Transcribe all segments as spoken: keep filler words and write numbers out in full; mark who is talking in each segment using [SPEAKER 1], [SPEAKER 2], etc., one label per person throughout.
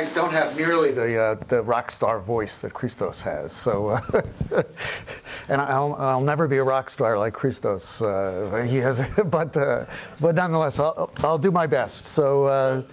[SPEAKER 1] I don't have nearly the uh, the rock star voice that Christos has. So, uh, and I'll I'll never be a rock star like Christos. Uh, he has, but uh, but nonetheless, I'll I'll do my best. So, uh,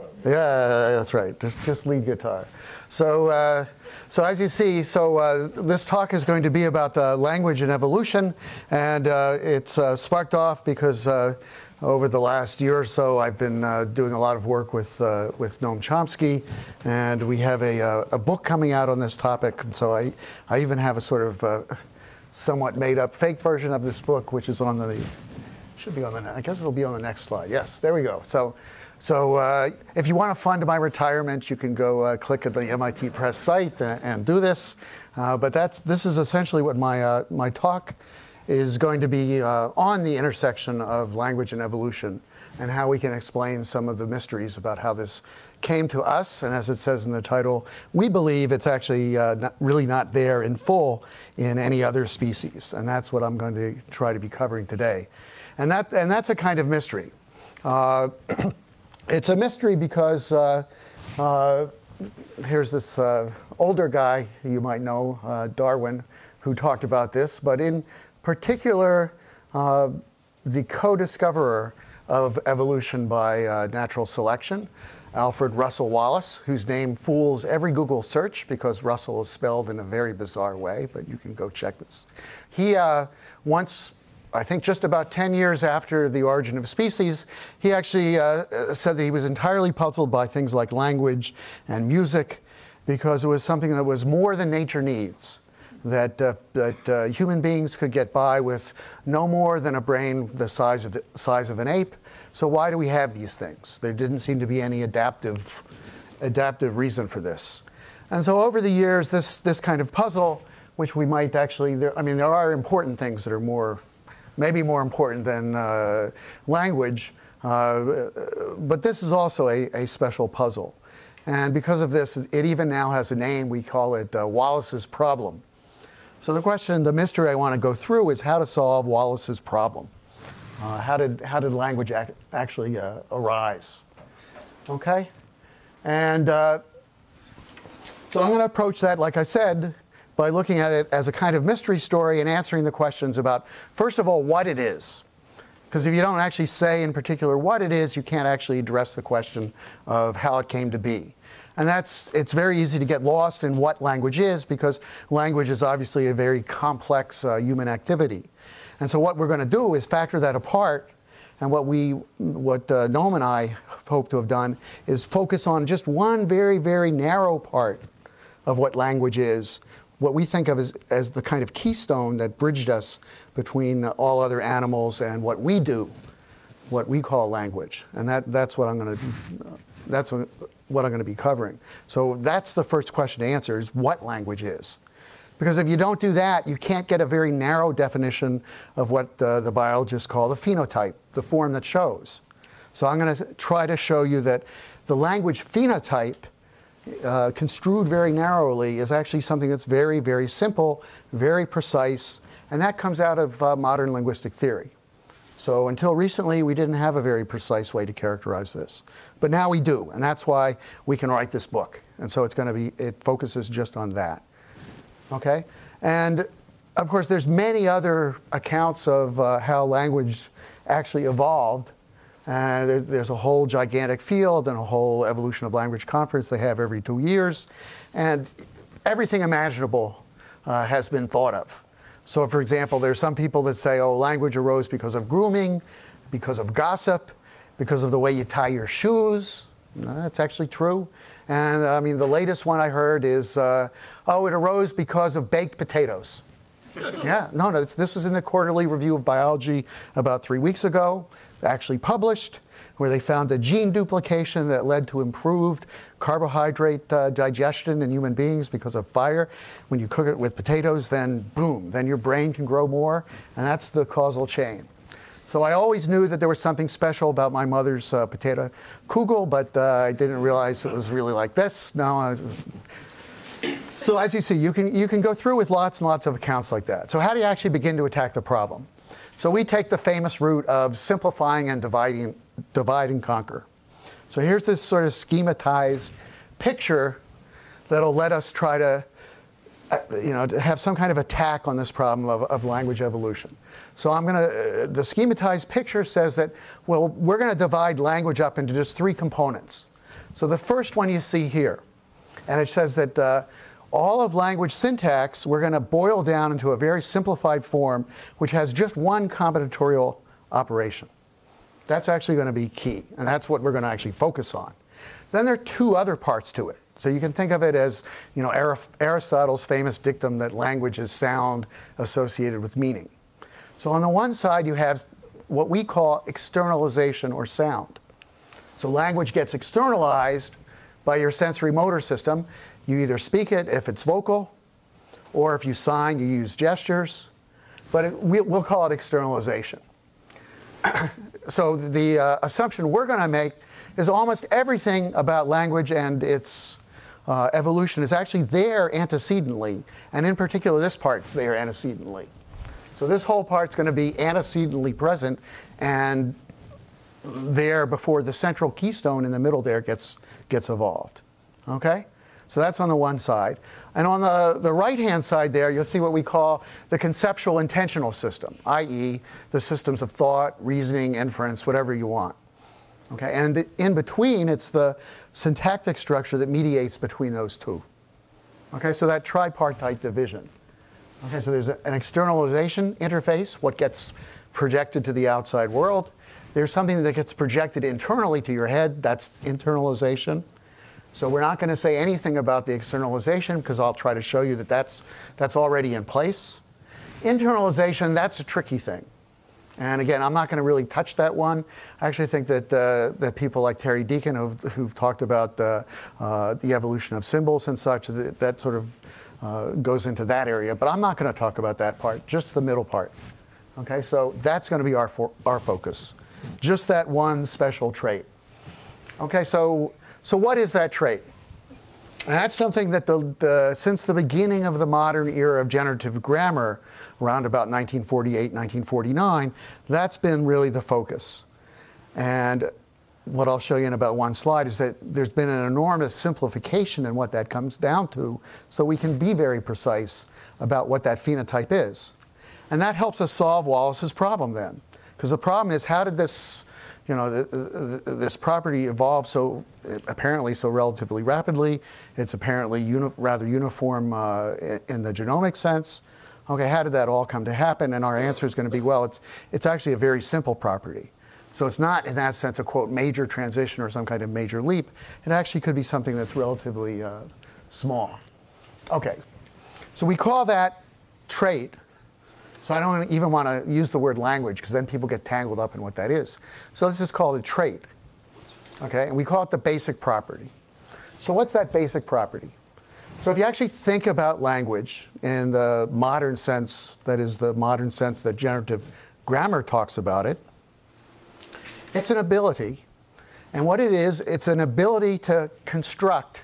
[SPEAKER 1] yeah, that's right. Just just lead guitar. So. Uh, So as you see, so uh, this talk is going to be about uh, language and evolution, and uh, it's uh, sparked off because uh, over the last year or so I've been uh, doing a lot of work with uh, with Noam Chomsky, and we have a, uh, a book coming out on this topic, and so I, I even have a sort of uh, somewhat made-up fake version of this book, which is on the, should be on the, I guess it'll be on the next slide. Yes, there we go. So. So uh, if you want to fund my retirement, you can go uh, click at the M I T Press site and, and do this. Uh, but that's this is essentially what my uh, my talk is going to be uh, on the intersection of language and evolution, and how we can explain some of the mysteries about how this came to us. And as it says in the title, we believe it's actually uh, not, really not there in full in any other species, and that's what I'm going to try to be covering today. And that and that's a kind of mystery. Uh, It's a mystery because uh, uh, here's this uh, older guy you might know, uh, Darwin, who talked about this. But in particular, uh, the co-discoverer of evolution by uh, natural selection, Alfred Russel Wallace, whose name fools every Google search because Russell is spelled in a very bizarre way, but you can go check this. He uh, once I think just about ten years after the origin of species, he actually uh, said that he was entirely puzzled by things like language and music, because it was something that was more than nature needs, that, uh, that uh, human beings could get by with no more than a brain the size of, the size of an ape. So why do we have these things? There didn't seem to be any adaptive, adaptive reason for this. And so over the years, this, this kind of puzzle, which we might actually, there, I mean, there are important things that are more maybe more important than uh, language, uh, but this is also a, a special puzzle. And because of this, it even now has a name. We call it uh, Wallace's problem. So the question, the mystery I want to go through is how to solve Wallace's problem. Uh, how did, how did language ac actually uh, arise? Okay? And uh, so I'm going to approach that, like I said, by looking at it as a kind of mystery story and answering the questions about, first of all, what it is. Because if you don't actually say in particular what it is, you can't actually address the question of how it came to be. And that's, it's very easy to get lost in what language is, because language is obviously a very complex uh, human activity. And so what we're going to do is factor that apart. And what we, what uh, Noam and I hope to have done is focus on just one very, very narrow part of what language is, what we think of as, as the kind of keystone that bridged us between all other animals and what we do, what we call language. And that, that's what I'm going to, that's what, what I'm going to be covering. So that's the first question to answer, is what language is. Because if you don't do that, you can't get a very narrow definition of what uh, the biologists call the phenotype, the form that shows. So I'm going to try to show you that the language phenotype, Uh, construed very narrowly, is actually something that's very, very simple, very precise, and that comes out of uh, modern linguistic theory. So until recently, we didn't have a very precise way to characterize this. But now we do, and that's why we can write this book. And so it's going to be, it focuses just on that. Okay? And of course, there's many other accounts of uh, how language actually evolved. Uh, there, there's a whole gigantic field and a whole evolution of language conference they have every two years. And everything imaginable uh, has been thought of. So for example, there's some people that say, oh, language arose because of grooming, because of gossip, because of the way you tie your shoes. No, that's actually true. And I mean, the latest one I heard is, uh, oh, it arose because of baked potatoes. Yeah, no, no, this was in the Quarterly Review of Biology about three weeks ago, actually published, where they found a gene duplication that led to improved carbohydrate uh, digestion in human beings because of fire. When you cook it with potatoes, then boom, then your brain can grow more, and that's the causal chain. So I always knew that there was something special about my mother's uh, potato kugel, but uh, I didn't realize it was really like this. No, I was, So as you see, you can, you can go through with lots and lots of accounts like that. So how do you actually begin to attack the problem? So we take the famous route of simplifying and dividing, divide and conquer. So here's this sort of schematized picture that'll let us try to, uh, you know, to have some kind of attack on this problem of, of language evolution. So I'm going to, uh, the schematized picture says that, well, we're going to divide language up into just three components. So the first one you see here, and it says that uh, all of language syntax we're going to boil down into a very simplified form which has just one combinatorial operation. That's actually going to be key, and that's what we're going to actually focus on. Then there are two other parts to it. So you can think of it as, you know, Aristotle's famous dictum that language is sound associated with meaning. So on the one side you have what we call externalization or sound. So language gets externalized by your sensory motor system. You either speak it if it's vocal, or if you sign, you use gestures. But it, we, we'll call it externalization. So the uh, assumption we're going to make is almost everything about language and its uh, evolution is actually there antecedently. And in particular, this part's there antecedently. So this whole part's going to be antecedently present and there before the central keystone in the middle there gets, gets evolved. Okay? So that's on the one side. And on the, the right-hand side there, you'll see what we call the conceptual intentional system, that is the systems of thought, reasoning, inference, whatever you want. Okay? And in between, it's the syntactic structure that mediates between those two. Okay? So that tripartite division. Okay? So there's a, an externalization interface, what gets projected to the outside world. There's something that gets projected internally to your head, that's internalization. So we're not going to say anything about the externalization because I'll try to show you that that's, that's already in place. Internalization, that's a tricky thing. And again, I'm not going to really touch that one. I actually think that, uh, that people like Terry Deacon who've, who've talked about uh, uh, the evolution of symbols and such, that, that sort of uh, goes into that area. But I'm not going to talk about that part, just the middle part. Okay, so that's going to be our, for, our focus. Just that one special trait. Okay, so, so what is that trait? And that's something that the, the, since the beginning of the modern era of generative grammar, around about nineteen forty-eight, nineteen forty-nine, that's been really the focus. And what I'll show you in about one slide is that there's been an enormous simplification in what that comes down to, so we can be very precise about what that phenotype is. And that helps us solve Wallace's problem then. Because the problem is, how did this, you know, the, the, this property evolve so apparently so relatively rapidly? It's apparently uni rather uniform uh, in the genomic sense. Okay, how did that all come to happen? And our answer is going to be, well, it's, it's actually a very simple property. So it's not, in that sense, a, quote, major transition or some kind of major leap. It actually could be something that's relatively uh, small. Okay, so we call that trait. So I don't even want to use the word language, because then people get tangled up in what that is. So let's just call it a trait. Okay, and we call it the basic property. So what's that basic property? So if you actually think about language in the modern sense, that is the modern sense that generative grammar talks about it, it's an ability. And what it is, it's an ability to construct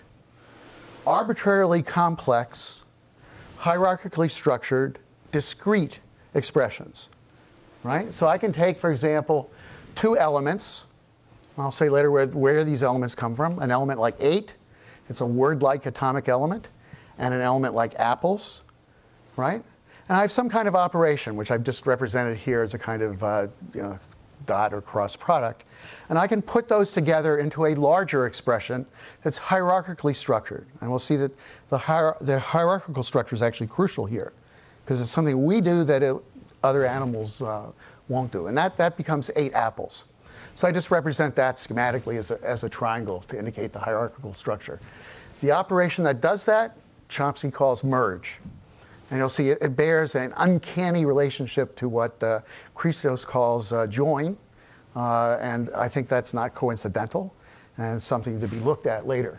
[SPEAKER 1] arbitrarily complex, hierarchically structured, discrete expressions, right? So I can take, for example, two elements. I'll say later where, where these elements come from. An element like eight, it's a word-like atomic element, and an element like apples, right? And I have some kind of operation, which I've just represented here as a kind of uh, you know, dot or cross product. And I can put those together into a larger expression that's hierarchically structured. And we'll see that the, hier the hierarchical structure is actually crucial here, because it's something we do that it, other animals uh, won't do. And that, that becomes eight apples. So I just represent that schematically as a, as a triangle to indicate the hierarchical structure. The operation that does that, Chomsky calls merge. And you'll see it, it bears an uncanny relationship to what uh, Christos calls uh, join. Uh, and I think that's not coincidental, and something to be looked at later.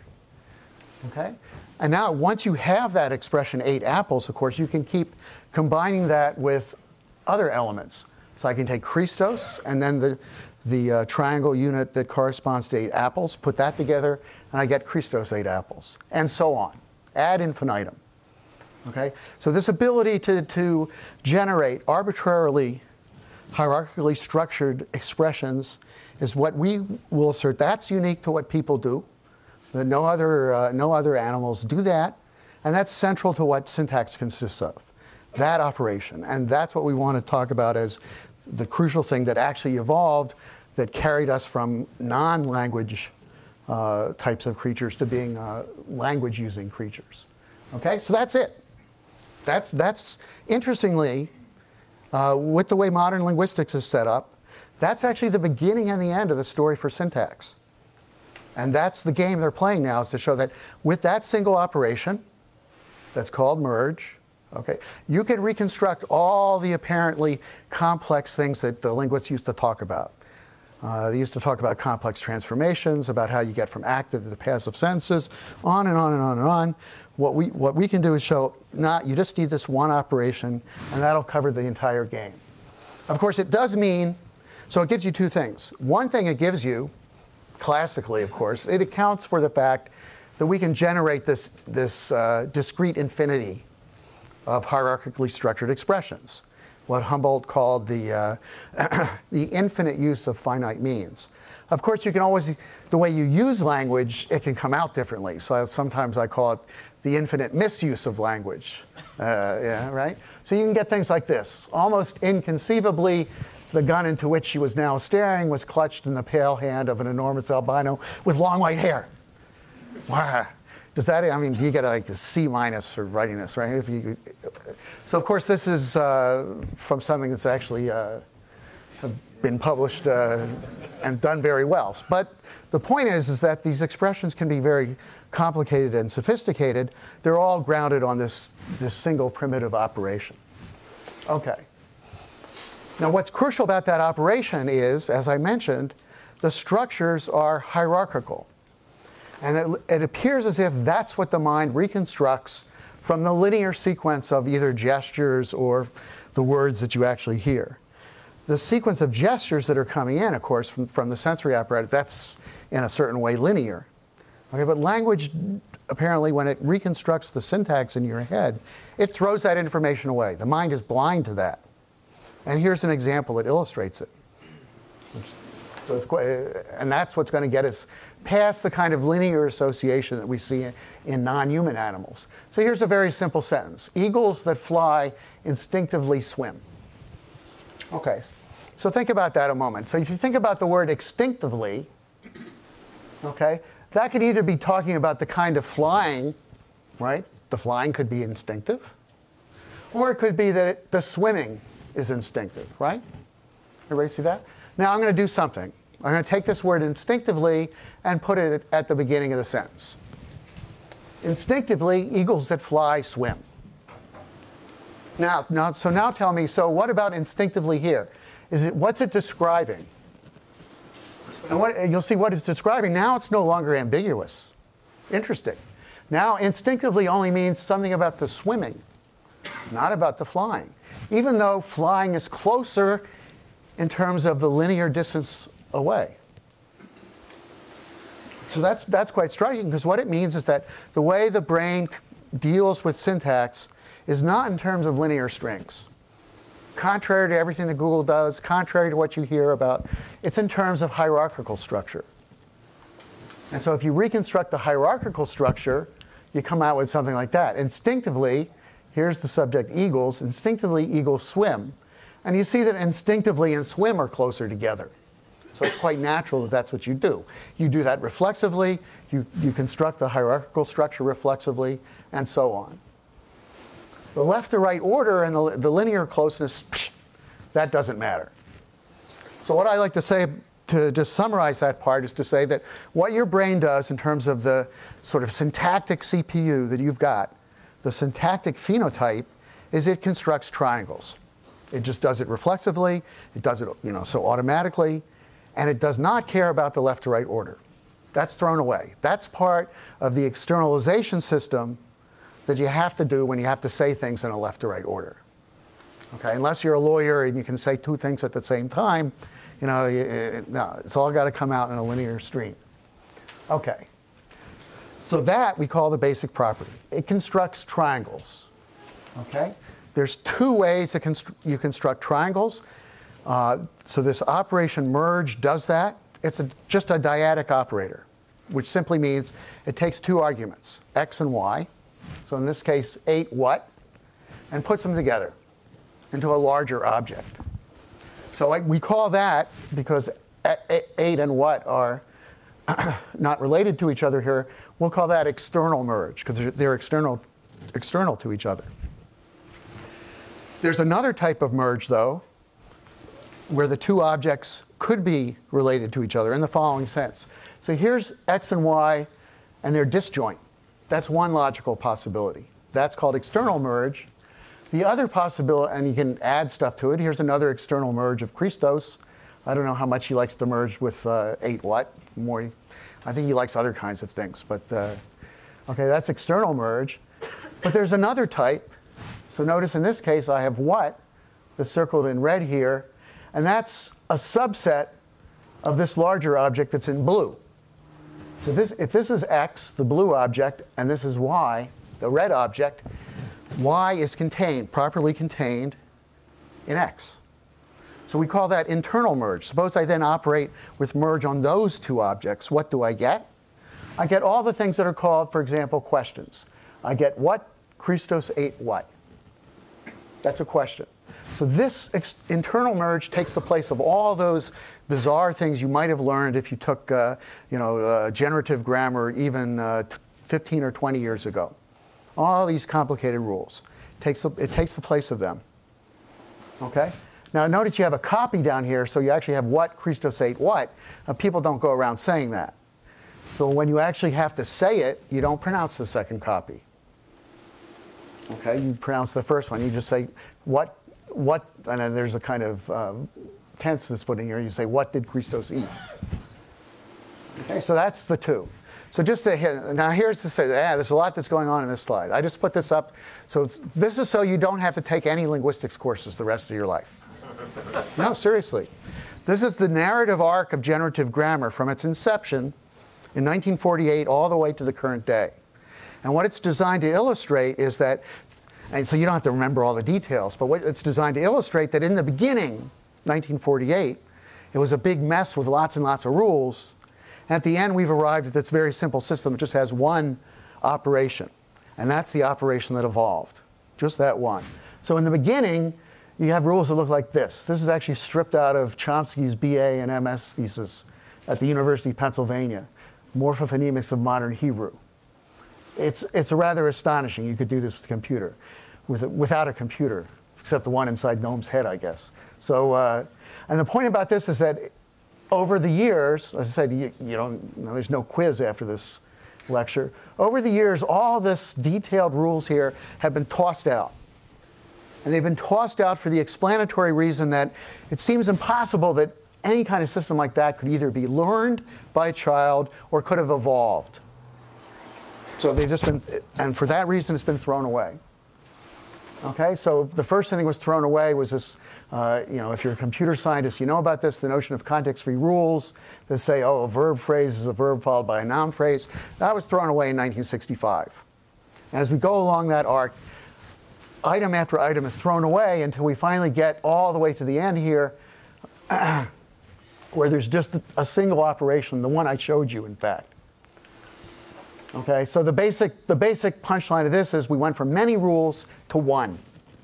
[SPEAKER 1] Okay? And now, once you have that expression, eight apples, of course, you can keep combining that with other elements. So I can take Christos, and then the, the uh, triangle unit that corresponds to eight apples, put that together, and I get Christos eight apples, and so on, ad infinitum. Okay? So this ability to, to generate arbitrarily, hierarchically structured expressions is what we will assert. That's unique to what people do. that no other, uh, no other animals do that. And that's central to what syntax consists of, that operation. And that's what we want to talk about as the crucial thing that actually evolved, that carried us from non-language uh, types of creatures to being uh, language-using creatures. Okay, so that's it. That's, that's interestingly, uh, with the way modern linguistics is set up, that's actually the beginning and the end of the story for syntax. And that's the game they're playing now, is to show that with that single operation, that's called merge, okay, you can reconstruct all the apparently complex things that the linguists used to talk about. Uh, they used to talk about complex transformations, about how you get from active to the passive sentences, on and on and on and on. What we, what we can do is show, not, you just need this one operation, and that'll cover the entire game. Of course, it does mean, so it gives you two things. One thing it gives you, classically, of course, it accounts for the fact that we can generate this, this uh, discrete infinity of hierarchically structured expressions, what Humboldt called the, uh, the infinite use of finite means. Of course, you can always, the way you use language, it can come out differently. So sometimes I call it the infinite misuse of language, uh, yeah, right? So you can get things like this. Almost inconceivably, the gun into which she was now staring was clutched in the pale hand of an enormous albino with long white hair. Wow. Does that, I mean, you get like a C minus for writing this, right? If you, so of course this is uh, from something that's actually uh, been published uh, and done very well. But the point is, is that these expressions can be very complicated and sophisticated. They're all grounded on this, this single primitive operation. Okay. Now what's crucial about that operation is, as I mentioned, the structures are hierarchical. And it, it appears as if that's what the mind reconstructs from the linear sequence of either gestures or the words that you actually hear. The sequence of gestures that are coming in, of course, from, from the sensory apparatus, that's in a certain way linear. Okay, but language, apparently, when it reconstructs the syntax in your head, it throws that information away. The mind is blind to that. And here's an example that illustrates it. So it's quite, and that's what's going to get us past the kind of linear association that we see in, in non-human animals. So here's a very simple sentence. Eagles that fly instinctively swim. Okay, so think about that a moment. So if you think about the word instinctively, okay, that could either be talking about the kind of flying, right? The flying could be instinctive. Or it could be that it, the swimming is instinctive, right? Everybody see that? Now I'm going to do something. I'm going to take this word instinctively and put it at the beginning of the sentence. Instinctively, eagles that fly swim. Now, now, so now tell me, so what about instinctively here? Is it, what's it describing? And what, you'll see what it's describing. Now it's no longer ambiguous. Interesting. Now instinctively only means something about the swimming, not about the flying. Even though flying is closer in terms of the linear distance away. So that's, that's quite striking, because what it means is that the way the brain deals with syntax is not in terms of linear strings. Contrary to everything that Google does, contrary to what you hear about, it's in terms of hierarchical structure. And so if you reconstruct the hierarchical structure, you come out with something like that. Instinctively, here's the subject, eagles. Instinctively, eagles swim. And you see that instinctively and swim are closer together. So it's quite natural that that's what you do. You do that reflexively, you, you construct the hierarchical structure reflexively, and so on. The left to right order and the, the linear closeness, psh, that doesn't matter. So what I like to say, to just summarize that part, is to say that what your brain does in terms of the sort of syntactic C P U that you've got, the syntactic phenotype, is it constructs triangles. It just does it reflexively, it does it, you know, so automatically, and it does not care about the left to right order. That's thrown away. That's part of the externalization system that you have to do when you have to say things in a left to right order. Okay, unless you're a lawyer and you can say two things at the same time, you know, it, no, it's all got to come out in a linear stream. Okay, so that we call the basic property. It constructs triangles. Okay, there's two ways that constru you construct triangles. Uh, so this operation merge does that. It's a, just a dyadic operator. which simply means it takes two arguments, x and y. So in this case, eight what, and puts them together into a larger object. So like, we call that, because eight and what are not related to each other here, we'll call that external merge, because they're, they're external, external to each other. There's another type of merge, though, where the two objects could be related to each other in the following sense. So here's x and y, and they're disjoint. That's one logical possibility. That's called external merge. The other possibility, and you can add stuff to it, here's another external merge of Christos. I don't know how much he likes to merge with uh, eight what. More, I think he likes other kinds of things. But uh, OK, that's external merge. But there's another type. So notice in this case, I have what that's circled in red here. And that's a subset of this larger object that's in blue. So this, if this is x, the blue object, and this is y, the red object, y is contained, properly contained in x. So we call that internal merge. Suppose I then operate with merge on those two objects. What do I get? I get all the things that are called, for example, questions. I get what Christos ate what. That's a question. So this internal merge takes the place of all those bizarre things you might have learned if you took uh, you know, uh, generative grammar even uh, fifteen or twenty years ago. All these complicated rules. It takes the, it takes the place of them. Okay? Now notice you have a copy down here, so you actually have what Christos ate what. Uh, people don't go around saying that. So when you actually have to say it, you don't pronounce the second copy. Okay? You pronounce the first one. You just say what, what, and then there's a kind of uh, tense that's put in here. You say, what did Christos eat? Okay, so that's the two. So just to hit, now here's to say, yeah, there's a lot that's going on in this slide. I just put this up. So it's, this is so you don't have to take any linguistics courses the rest of your life. No, seriously. This is the narrative arc of generative grammar from its inception in nineteen forty-eight all the way to the current day. And what it's designed to illustrate is that, and so you don't have to remember all the details, but what it's designed to illustrate that in the beginning, nineteen forty-eight, it was a big mess with lots and lots of rules. At the end, we've arrived at this very simple system. It just has one operation. And that's the operation that evolved. Just that one. So in the beginning, you have rules that look like this. This is actually stripped out of Chomsky's B A and M S thesis at the University of Pennsylvania, Morphophonemics of Modern Hebrew. It's, it's rather astonishing. You could do this with a computer, with a, without a computer, except the one inside Noam's head, I guess. So, uh, and the point about this is that over the years, as I said, you, you don't, you know, there's no quiz after this lecture. Over the years, all this detailed rules here have been tossed out. And they've been tossed out for the explanatory reason that it seems impossible that any kind of system like that could either be learned by a child or could have evolved. So they've just been, and for that reason, it's been thrown away. Okay, so the first thing that was thrown away was this, uh, you know, if you're a computer scientist, you know about this, the notion of context-free rules that say, oh, a verb phrase is a verb followed by a noun phrase. That was thrown away in nineteen sixty-five. And as we go along that arc, item after item is thrown away until we finally get all the way to the end here, where there's just a single operation, the one I showed you, in fact. Okay, so the basic, the basic punchline of this is we went from many rules to one.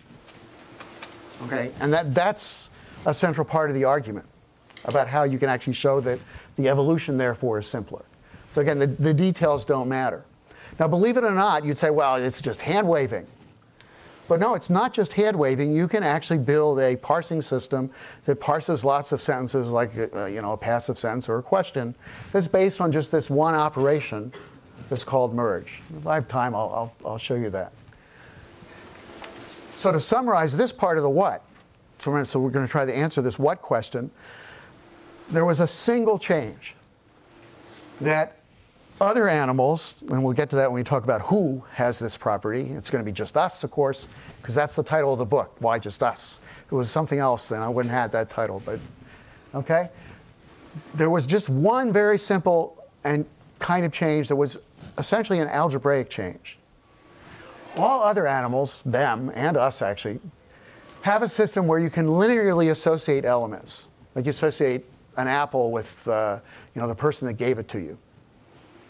[SPEAKER 1] Okay, and that, that's a central part of the argument about how you can actually show that the evolution, therefore, is simpler. So again, the, the details don't matter. Now, believe it or not, you'd say, well, it's just hand-waving. But no, it's not just hand-waving. You can actually build a parsing system that parses lots of sentences like uh, you know, a passive sentence or a question that's based on just this one operation that's called merge. If I have time, I'll, I'll, I'll show you that. So to summarize this part of the what, so we're, so we're going to try to answer this what question, there was a single change that other animals, and we'll get to that when we talk about who has this property. It's going to be just us, of course, because that's the title of the book. Why just us? If it was something else, then I wouldn't have had that title. But okay, there was just one very simple and kind of change that was essentially an algebraic change. All other animals, them and us actually, have a system where you can linearly associate elements. Like you associate an apple with uh, you know, the person that gave it to you.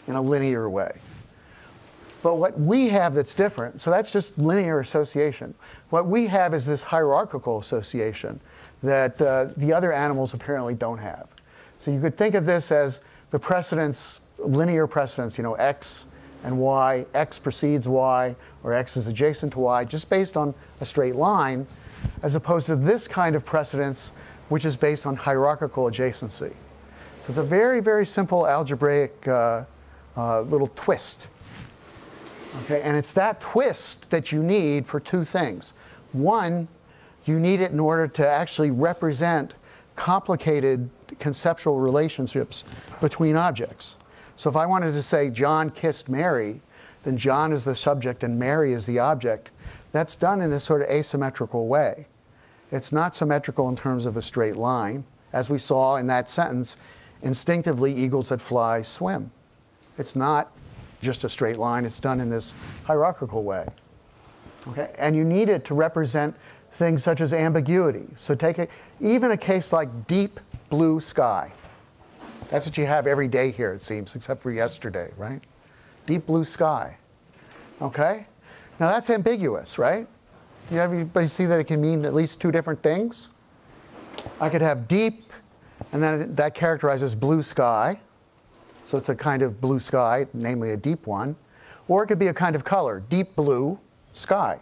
[SPEAKER 1] in a linear way. But what we have that's different, so that's just linear association. What we have is this hierarchical association that uh, the other animals apparently don't have. So you could think of this as the precedence, linear precedence, you know, x and y, x precedes y, or x is adjacent to y, just based on a straight line, as opposed to this kind of precedence, which is based on hierarchical adjacency. So it's a very, very simple algebraic uh, uh, little twist. Okay, and it's that twist that you need for two things. One, you need it in order to actually represent complicated conceptual relationships between objects. So if I wanted to say John kissed Mary, then John is the subject and Mary is the object. That's done in this sort of asymmetrical way. It's not symmetrical in terms of a straight line. As we saw in that sentence, instinctively eagles that fly swim. It's not just a straight line. It's done in this hierarchical way. Okay? And you need it to represent things such as ambiguity. So take a, even a case like deep blue sky. That's what you have every day here, it seems, except for yesterday, right? Deep blue sky. Okay? Now that's ambiguous, right? Do everybody see that it can mean at least two different things? I could have deep, and then that characterizes blue sky. So it's a kind of blue sky, namely a deep one. Or it could be a kind of color, deep blue sky.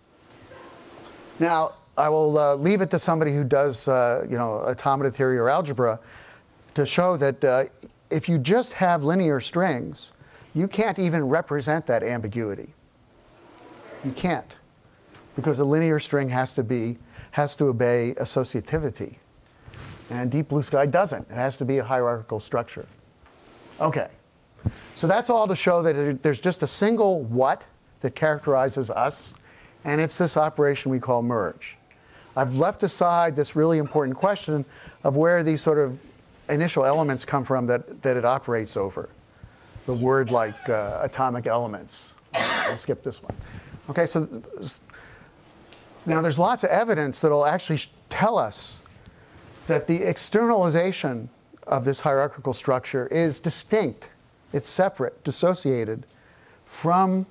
[SPEAKER 1] Now, I will uh, leave it to somebody who does uh, you know, automata theory or algebra to show that uh, if you just have linear strings, you can't even represent that ambiguity. You can't. Because a linear string has to be, has to obey associativity. And deep blue sky doesn't. It has to be a hierarchical structure. Okay, so that's all to show that there's just a single what that characterizes us, and it's this operation we call merge. I've left aside this really important question of where these sort of initial elements come from that, that it operates over. The word like uh, atomic elements. I'll skip this one. Okay, so now there's lots of evidence that will actually tell us that the externalization of this hierarchical structure is distinct. It's separate, dissociated from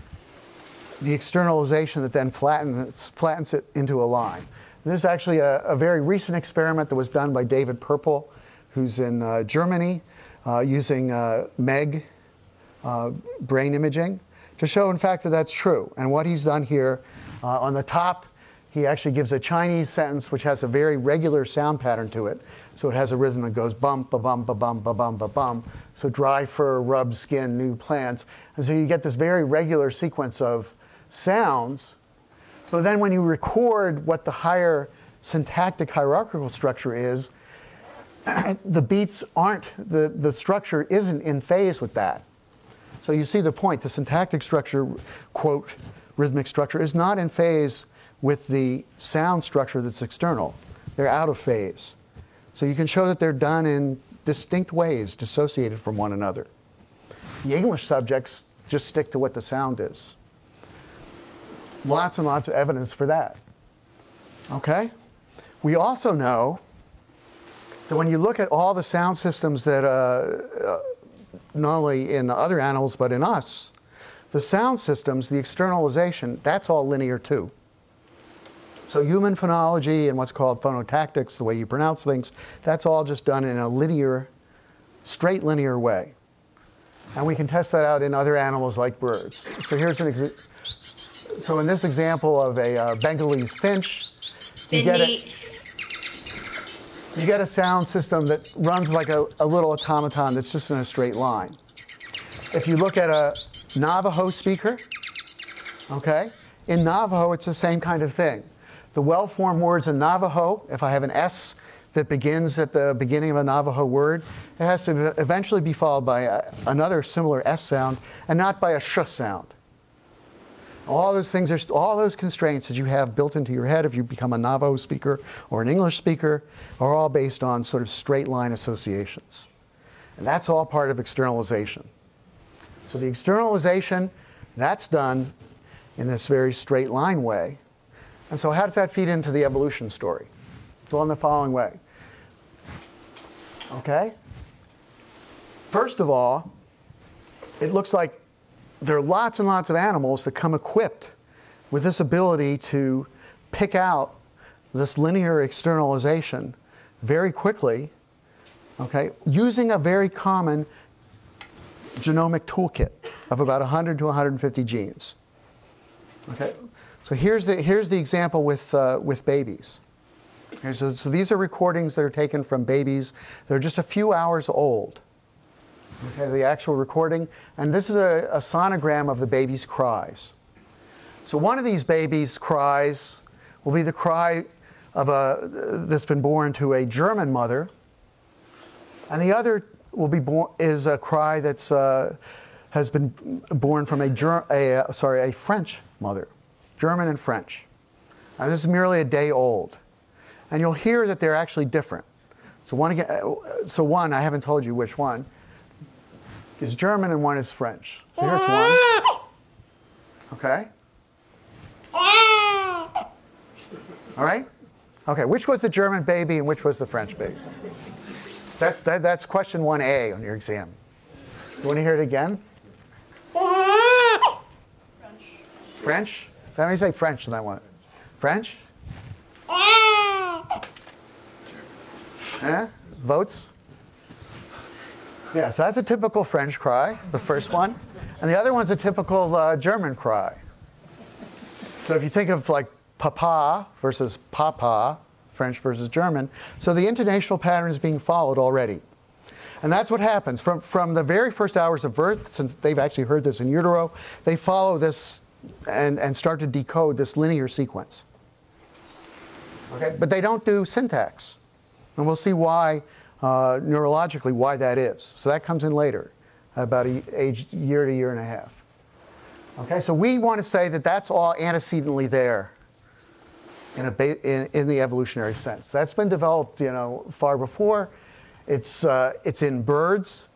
[SPEAKER 1] the externalization that then flattens, flattens it into a line. And this is actually a, a very recent experiment that was done by David Purple, who's in uh, Germany, uh, using uh, MEG uh, brain imaging to show, in fact, that that's true. And what he's done here, uh, on the top, he actually gives a Chinese sentence which has a very regular sound pattern to it. So it has a rhythm that goes bum, ba bum, ba bum, ba bum, ba bum. So dry fur, rubbed skin, new plants. And so you get this very regular sequence of sounds. But then when you record what the higher syntactic hierarchical structure is, the beats aren't, the, the structure isn't in phase with that. So you see the point. The syntactic structure, quote, rhythmic structure, is not in phase with the sound structure that's external. They're out of phase. So you can show that they're done in distinct ways, dissociated from one another. The English subjects just stick to what the sound is. Lots and lots of evidence for that. Okay? We also know that when you look at all the sound systems that, uh, uh, not only in other animals but in us, the sound systems, the externalization, that's all linear too. So human phonology and what's called phonotactics, the way you pronounce things, that's all just done in a linear, straight linear way. And we can test that out in other animals like birds. So here's an example. So in this example of a uh, Bengalese finch, you get, a, you get a sound system that runs like a, a little automaton that's just in a straight line. If you look at a Navajo speaker, okay, in Navajo it's the same kind of thing. The well-formed words in Navajo, if I have an S that begins at the beginning of a Navajo word, it has to eventually be followed by a, another similar S sound and not by a sh sound. All those things, are, all those constraints that you have built into your head if you become a Navajo speaker or an English speaker are all based on sort of straight line associations. And that's all part of externalization. So the externalization, that's done in this very straight line way. And so how does that feed into the evolution story? Well, in the following way. Okay? First of all, it looks like there are lots and lots of animals that come equipped with this ability to pick out this linear externalization very quickly, okay, using a very common genomic toolkit of about one hundred to one hundred fifty genes. Okay, so here's the here's the example with uh, with babies. Here's a, so these are recordings that are taken from babies. They're just a few hours old. Okay, the actual recording, and this is a, a sonogram of the baby's cries. So one of these babies' cries will be the cry of a that's been born to a German mother, and the other will be born is a cry that's uh, has been born from a, Ger a sorry a French mother, German and French. And this is merely a day old, and you'll hear that they're actually different. So one again, so one I haven't told you which one is German and one is French. So here's one. Okay. All right. Okay. Which was the German baby and which was the French baby? That's that, that's question one A on your exam. You want to hear it again?
[SPEAKER 2] French.
[SPEAKER 1] French? Let me say French on that one. French? Eh? Votes? Yeah, so that's a typical French cry, the first one. And the other one's a typical uh, German cry. So if you think of like papa versus papa, French versus German, so the intonational pattern is being followed already. And that's what happens. From, from the very first hours of birth, since they've actually heard this in utero, they follow this and, and start to decode this linear sequence. Okay? But they don't do syntax. And we'll see why, uh, neurologically, why that is. So that comes in later, about a age year to year and a half. Okay, so we want to say that that's all antecedently there in, a ba in, in the evolutionary sense. That's been developed, you know, far before. It's, uh, it's in birds.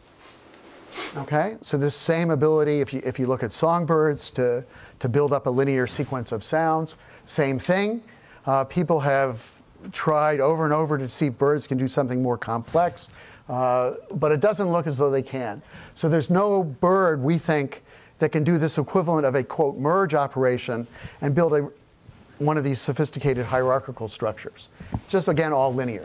[SPEAKER 1] Okay, so this same ability, if you, if you look at songbirds, to, to build up a linear sequence of sounds, same thing. Uh, people have tried over and over to see if birds can do something more complex, uh, but it doesn't look as though they can. So there's no bird, we think, that can do this equivalent of a, quote, merge operation and build a, one of these sophisticated hierarchical structures. It's just, again, all linear.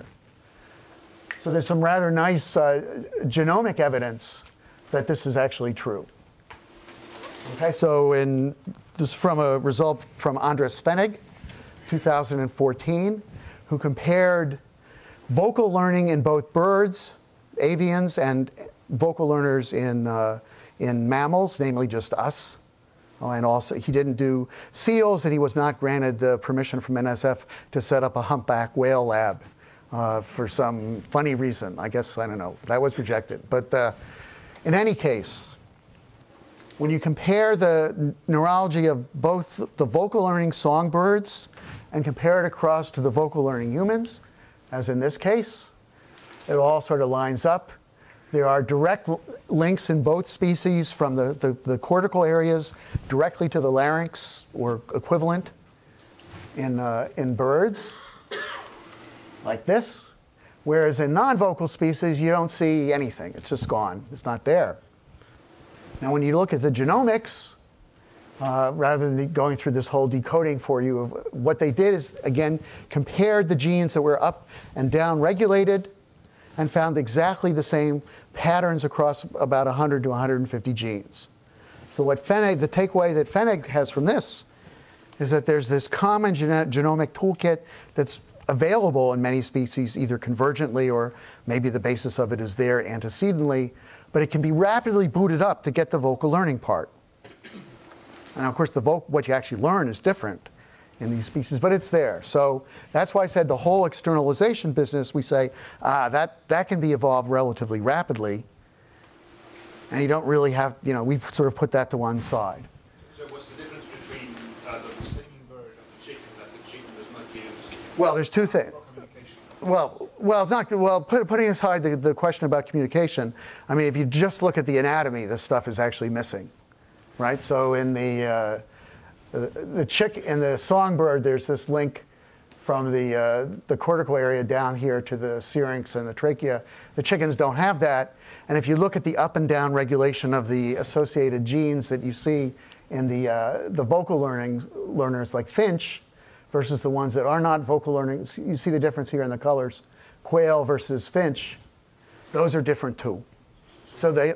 [SPEAKER 1] So there's some rather nice uh, genomic evidence that this is actually true. Okay, so in, this is from a result from Andres Fenig, two thousand fourteen, who compared vocal learning in both birds, avians, and vocal learners in, uh, in mammals, namely just us. Oh, and also, he didn't do seals, and he was not granted the permission from N S F to set up a humpback whale lab uh, for some funny reason. I guess, I don't know, that was rejected. But uh, in any case, when you compare the neurology of both the vocal learning songbirds and compare it across to the vocal learning humans, as in this case, it all sort of lines up. There are direct links in both species from the, the, the cortical areas directly to the larynx or equivalent in, uh, in birds, like this. Whereas in non-vocal species, you don't see anything. It's just gone. It's not there. Now, when you look at the genomics, uh, rather than going through this whole decoding for you, of what they did is, again, compared the genes that were up and down regulated and found exactly the same patterns across about one hundred to one hundred fifty genes. So what Fenig, the takeaway that Fenig has from this is that there's this common gene genomic toolkit that's available in many species, either convergently or maybe the basis of it is there antecedently, but it can be rapidly booted up to get the vocal learning part. And of course, the voc what you actually learn is different in these species, but it's there. So that's why I said the whole externalization business, we say, ah, that, that can be evolved relatively rapidly. And you don't really have, you know, we've sort of put that to one side.
[SPEAKER 3] So what's the difference between uh, the singing bird and the chicken that the chicken does not use?
[SPEAKER 1] Well, there's two things. Well, well, it's not, well, put, putting aside the, the question about communication, I mean, if you just look at the anatomy, this stuff is actually missing, right? So in the, uh, The, the chick in the songbird, there's this link from the, uh, the cortical area down here to the syrinx and the trachea. The chickens don't have that. And if you look at the up and down regulation of the associated genes that you see in the, uh, the vocal learning learners like finch versus the ones that are not vocal learning, you see the difference here in the colors. Quail versus finch, those are different too. So they,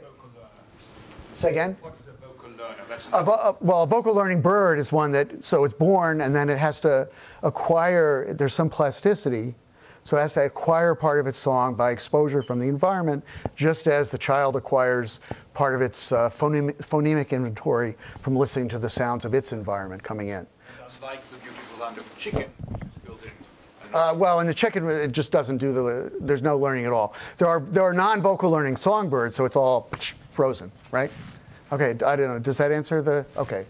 [SPEAKER 1] say again?
[SPEAKER 3] What is a vocal learner? That's
[SPEAKER 1] A vo- uh, well, a vocal learning bird is one that, so it's born and then it has to acquire, there's some plasticity, so it has to acquire part of its song by exposure from the environment, just as the child acquires part of its uh, phonemic, phonemic inventory from listening to the sounds of its environment coming in.
[SPEAKER 3] unlike the beautiful land of chicken, which is built in.
[SPEAKER 1] Uh, well, in the chicken, it just doesn't do the, there's no learning at all. There are, there are non-vocal learning songbirds, so it's all frozen, right? Okay, I don't know, does that answer the, okay.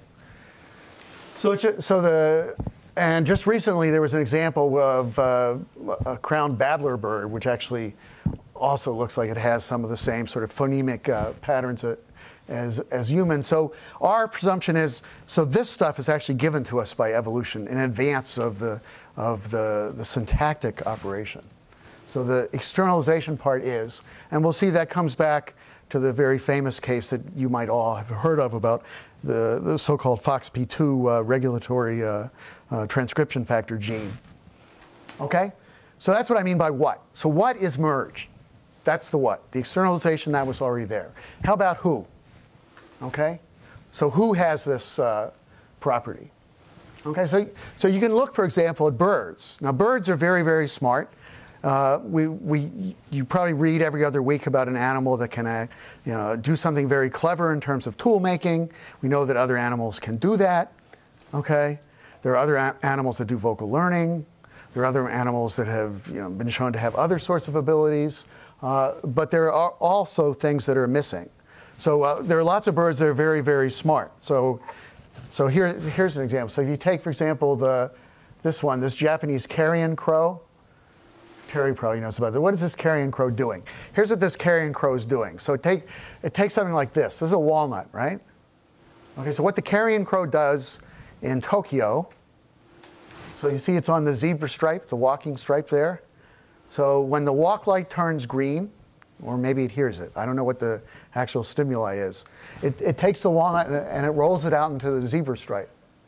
[SPEAKER 1] So, it's, so the, and just recently there was an example of uh, a crowned babbler bird, which actually also looks like it has some of the same sort of phonemic uh, patterns that, as, as humans. So our presumption is, so this stuff is actually given to us by evolution in advance of the, of the, the syntactic operation. So the externalization part is, and we'll see that comes back to the very famous case that you might all have heard of about the, the so-called F O X P two uh, regulatory uh, uh, transcription factor gene. Okay? So that's what I mean by what. So what is merge? That's the what. The externalization, that was already there. How about who? Okay? So who has this uh, property? Okay, so, so you can look, for example, at birds. Now birds are very, very smart. Uh, we, we, you probably read every other week about an animal that can uh, you know, do something very clever in terms of tool making. We know that other animals can do that. Okay? There are other a animals that do vocal learning. There are other animals that have you know, been shown to have other sorts of abilities. Uh, but there are also things that are missing. So uh, there are lots of birds that are very, very smart. So, so here, here's an example. So if you take, for example, the, this one, this Japanese carrion crow. Terry probably knows about that. What is this carrion crow doing? Here's what this carrion crow is doing. So it, take, it takes something like this. This is a walnut, right? Okay, so what the carrion crow does in Tokyo, so you see it's on the zebra stripe, the walking stripe there. So when the walk light turns green, or maybe it hears it, I don't know what the actual stimuli is, it, it takes the walnut and it rolls it out into the zebra stripe.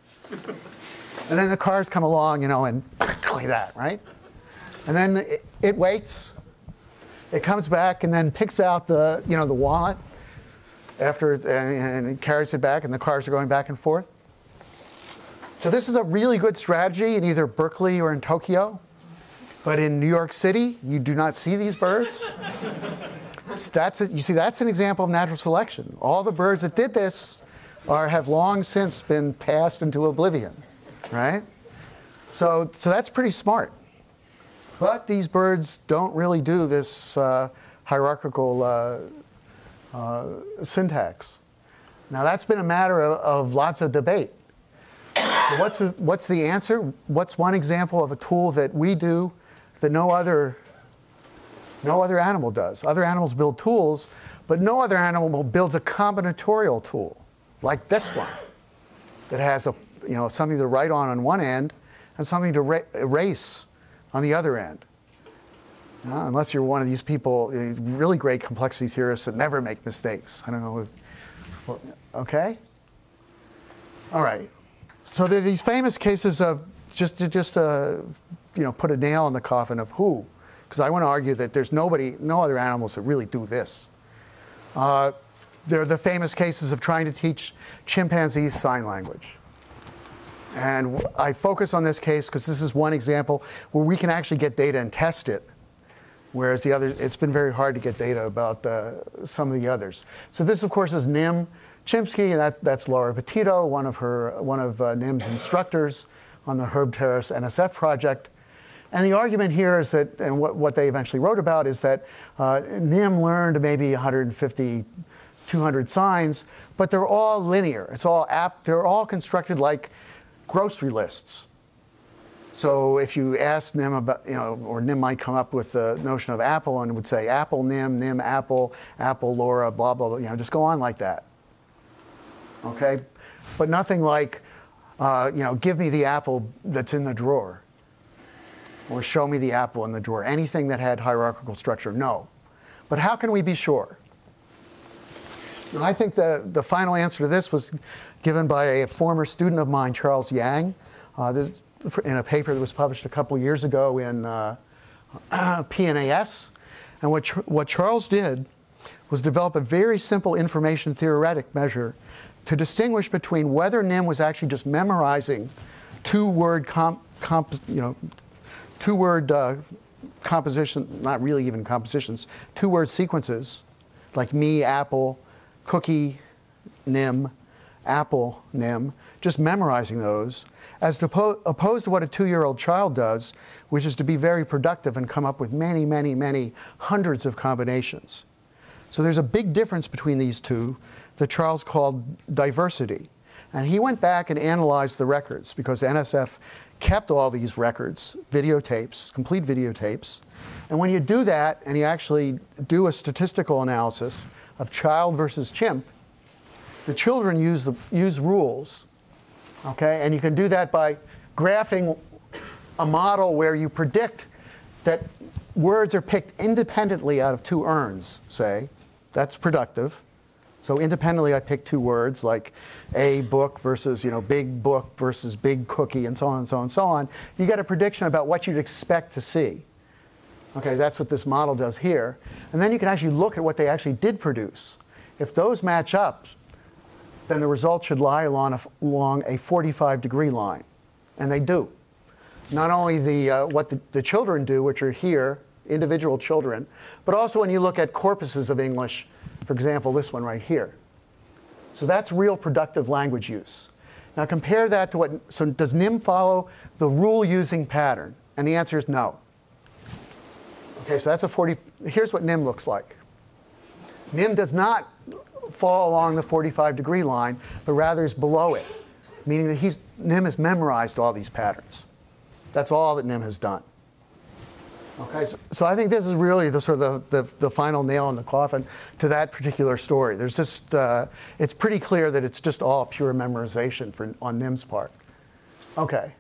[SPEAKER 1] And then the cars come along, you know, and like that, right? And then it, it waits, it comes back and then picks out the, you know, the walnut after, and, and it carries it back and the cars are going back and forth. So this is a really good strategy in either Berkeley or in Tokyo. But in New York City, you do not see these birds. That's a, you see, that's an example of natural selection. All the birds that did this are, have long since been passed into oblivion, right? So, so that's pretty smart. But these birds don't really do this uh, hierarchical uh, uh, syntax. Now that's been a matter of, of lots of debate. So what's, the, what's the answer? What's one example of a tool that we do that no other, no other animal does? Other animals build tools, but no other animal builds a combinatorial tool like this one that has a, you know, something to write on on one end and something to erase on the other end. Uh, unless you're one of these people, uh, really great complexity theorists that never make mistakes. I don't know. If, okay? All right. So there are these famous cases of, just to just uh, you know, put a nail in the coffin of who, because I want to argue that there's nobody, no other animals that really do this. Uh, there are the famous cases of trying to teach chimpanzees sign language. And I focus on this case because this is one example where we can actually get data and test it, whereas the other, it's been very hard to get data about uh, some of the others. So this, of course, is Nim Chimpsky, and that, that's Laura Petito, one of her, one of uh, Nim's instructors on the Herb Terrace N S F project. And the argument here is that, and what, what they eventually wrote about is that uh, Nim learned maybe one hundred fifty, two hundred signs, but they're all linear. It's all app, they're all constructed like grocery lists. So if you ask Nim about, you know, or Nim might come up with the notion of apple and would say apple Nim, Nim apple, apple Laura, blah, blah, blah, you know, just go on like that. Okay? But nothing like, uh, you know, give me the apple that's in the drawer. Or show me the apple in the drawer. Anything that had hierarchical structure, no. But how can we be sure? Now, I think the, the final answer to this was given by a former student of mine, Charles Yang, uh, this, in a paper that was published a couple of years ago in uh, P N A S. And what, what Charles did was develop a very simple information theoretic measure to distinguish between whether N I M was actually just memorizing two-word comp, comp, you know, two-word uh, composition, not really even compositions, two-word sequences, like me, apple, cookie, N I M, apple, N I M, just memorizing those, as to opposed to what a two-year-old child does, which is to be very productive and come up with many, many, many hundreds of combinations. So there's a big difference between these two that Charles called diversity. And he went back and analyzed the records because N S F kept all these records, videotapes, complete videotapes. And when you do that and you actually do a statistical analysis of child versus chimp, the children use, the, use rules, okay? And you can do that by graphing a model where you predict that words are picked independently out of two urns, say. That's productive. So independently, I pick two words like a book versus, you know, big book versus big cookie, and so on and so on and so on. You get a prediction about what you'd expect to see. Okay, that's what this model does here. And then you can actually look at what they actually did produce. If those match up, then the result should lie along a, along a forty-five degree line. And they do. Not only the, uh, what the, the children do, which are here, individual children, but also when you look at corpuses of English, for example, this one right here. So that's real productive language use. Now compare that to what, so does N I M follow the rule-using pattern? And the answer is no. Okay, so that's a forty, here's what N I M looks like. N I M does not fall along the forty-five degree line, but rather is below it, meaning that he's, N I M has memorized all these patterns. That's all that N I M has done. Okay, so, so I think this is really the sort of the, the, the final nail in the coffin to that particular story. There's just, uh, it's pretty clear that it's just all pure memorization for, on N I M's part. Okay.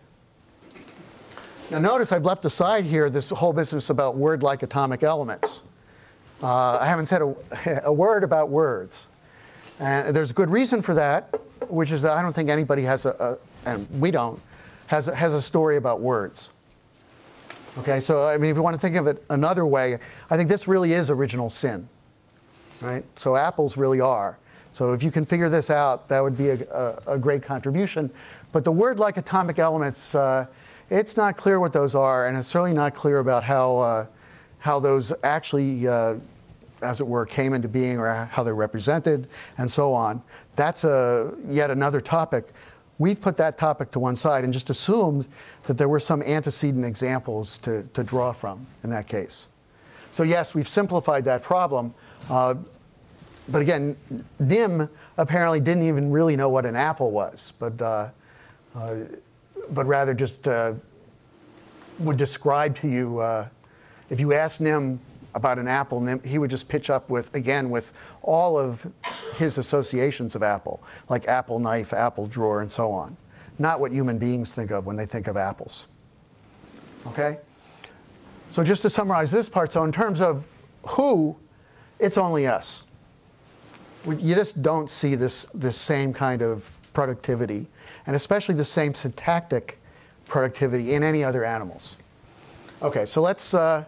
[SPEAKER 1] Now notice I've left aside here this whole business about word-like atomic elements. Uh, I haven't said a, a word about words. And there's a good reason for that, which is that I don't think anybody has a, a and we don't, has a, has a story about words. Okay, so I mean, if you want to think of it another way, I think this really is original sin, right? So apples really are. So if you can figure this out, that would be a, a, a great contribution. But the word-like atomic elements, uh, it's not clear what those are, and it's certainly not clear about how, uh, how those actually, uh, as it were, came into being or how they're represented, and so on. That's a, yet another topic. We've put that topic to one side and just assumed that there were some antecedent examples to, to draw from in that case. So yes, we've simplified that problem. Uh, but again, N I M apparently didn't even really know what an apple was, but, uh, uh, but rather just uh, would describe to you, uh, if you asked N I M about an apple, N I M, he would just pitch up with, again, with all of his associations of apple, like apple knife, apple drawer, and so on. Not what human beings think of when they think of apples. Okay? So just to summarize this part, so in terms of who, it's only us. We, you just don't see this, this same kind of productivity, and especially the same syntactic productivity in any other animals. Okay, so let's, uh,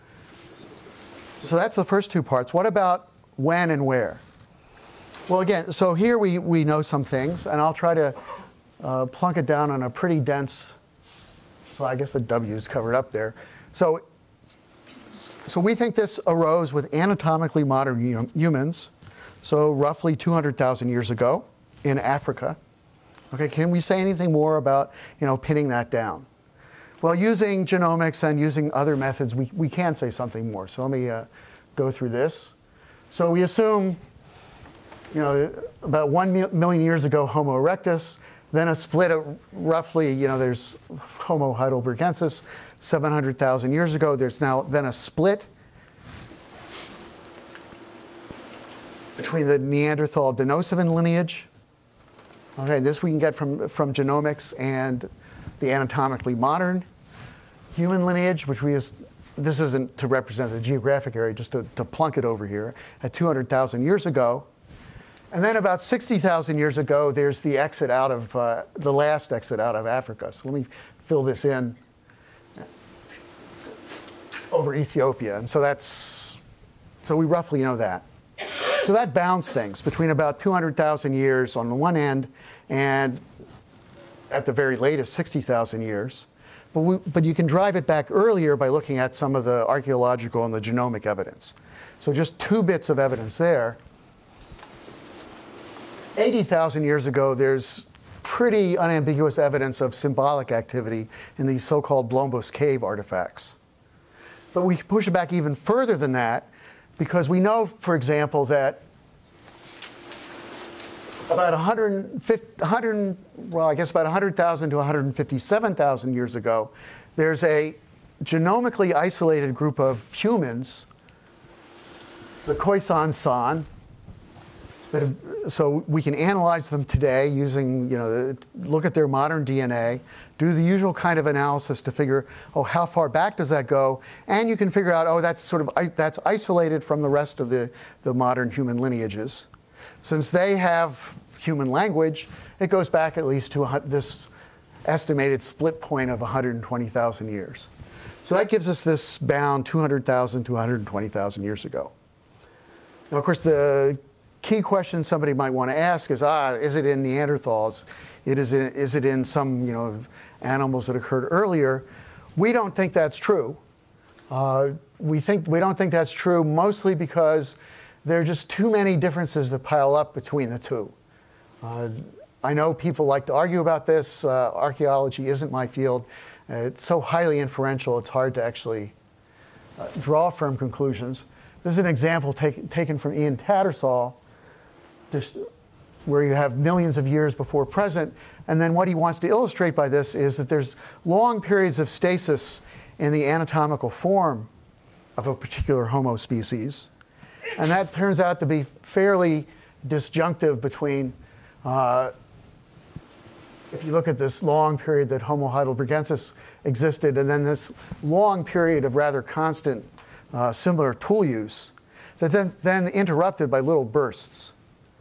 [SPEAKER 1] so that's the first two parts. What about when and where? Well, again, so here we, we know some things, and I'll try to uh, plunk it down on a pretty dense, so I guess the W is covered up there. So, so we think this arose with anatomically modern hum humans, so roughly two hundred thousand years ago in Africa. Okay, can we say anything more about, you know, pinning that down? Well, using genomics and using other methods, we, we can say something more. So let me uh, go through this. So we assume, you know, about one million years ago, Homo erectus, then a split of roughly, you know, there's Homo heidelbergensis, seven hundred thousand years ago. There's now then a split between the Neanderthal Denisovan lineage. Okay, this we can get from, from genomics and the anatomically modern. human lineage, which we use, this isn't to represent the geographic area, just to, to plunk it over here, at two hundred thousand years ago. And then about sixty thousand years ago, there's the exit out of, uh, the last exit out of Africa. So let me fill this in over Ethiopia. And so that's, so we roughly know that. So that bounds things between about two hundred thousand years on the one end and at the very latest sixty thousand years. But, we, but you can drive it back earlier by looking at some of the archaeological and the genomic evidence. So just two bits of evidence there. eighty thousand years ago, there's pretty unambiguous evidence of symbolic activity in these so-called Blombos Cave artifacts. But we can push it back even further than that, because we know, for example, that about one hundred fifty, one hundred, well, I guess about one hundred thousand to one hundred fifty-seven thousand years ago, there's a genomically isolated group of humans, the Khoisan San, that have, so we can analyze them today using, you know, the, look at their modern D N A, do the usual kind of analysis to figure, oh, how far back does that go? And you can figure out, oh, that's sort of, that's isolated from the rest of the, the modern human lineages. Since they have human language, it goes back at least to a, this estimated split point of one hundred twenty thousand years. So that gives us this bound two hundred thousand to one hundred twenty thousand years ago. Now, of course, the key question somebody might want to ask is, ah, is it in Neanderthals? It is, in, is it in some, you know, animals that occurred earlier? We don't think that's true. Uh, we, think, we don't think that's true mostly because there are just too many differences that pile up between the two. Uh, I know people like to argue about this. Uh, archaeology isn't my field. Uh, it's so highly inferential, it's hard to actually uh, draw firm conclusions. This is an example take, taken from Ian Tattersall, just where you have millions of years before present. And then what he wants to illustrate by this is that there's long periods of stasis in the anatomical form of a particular Homo species. And that turns out to be fairly disjunctive between, uh, if you look at this long period that Homo heidelbergensis existed, and then this long period of rather constant uh, similar tool use, that then, then interrupted by little bursts.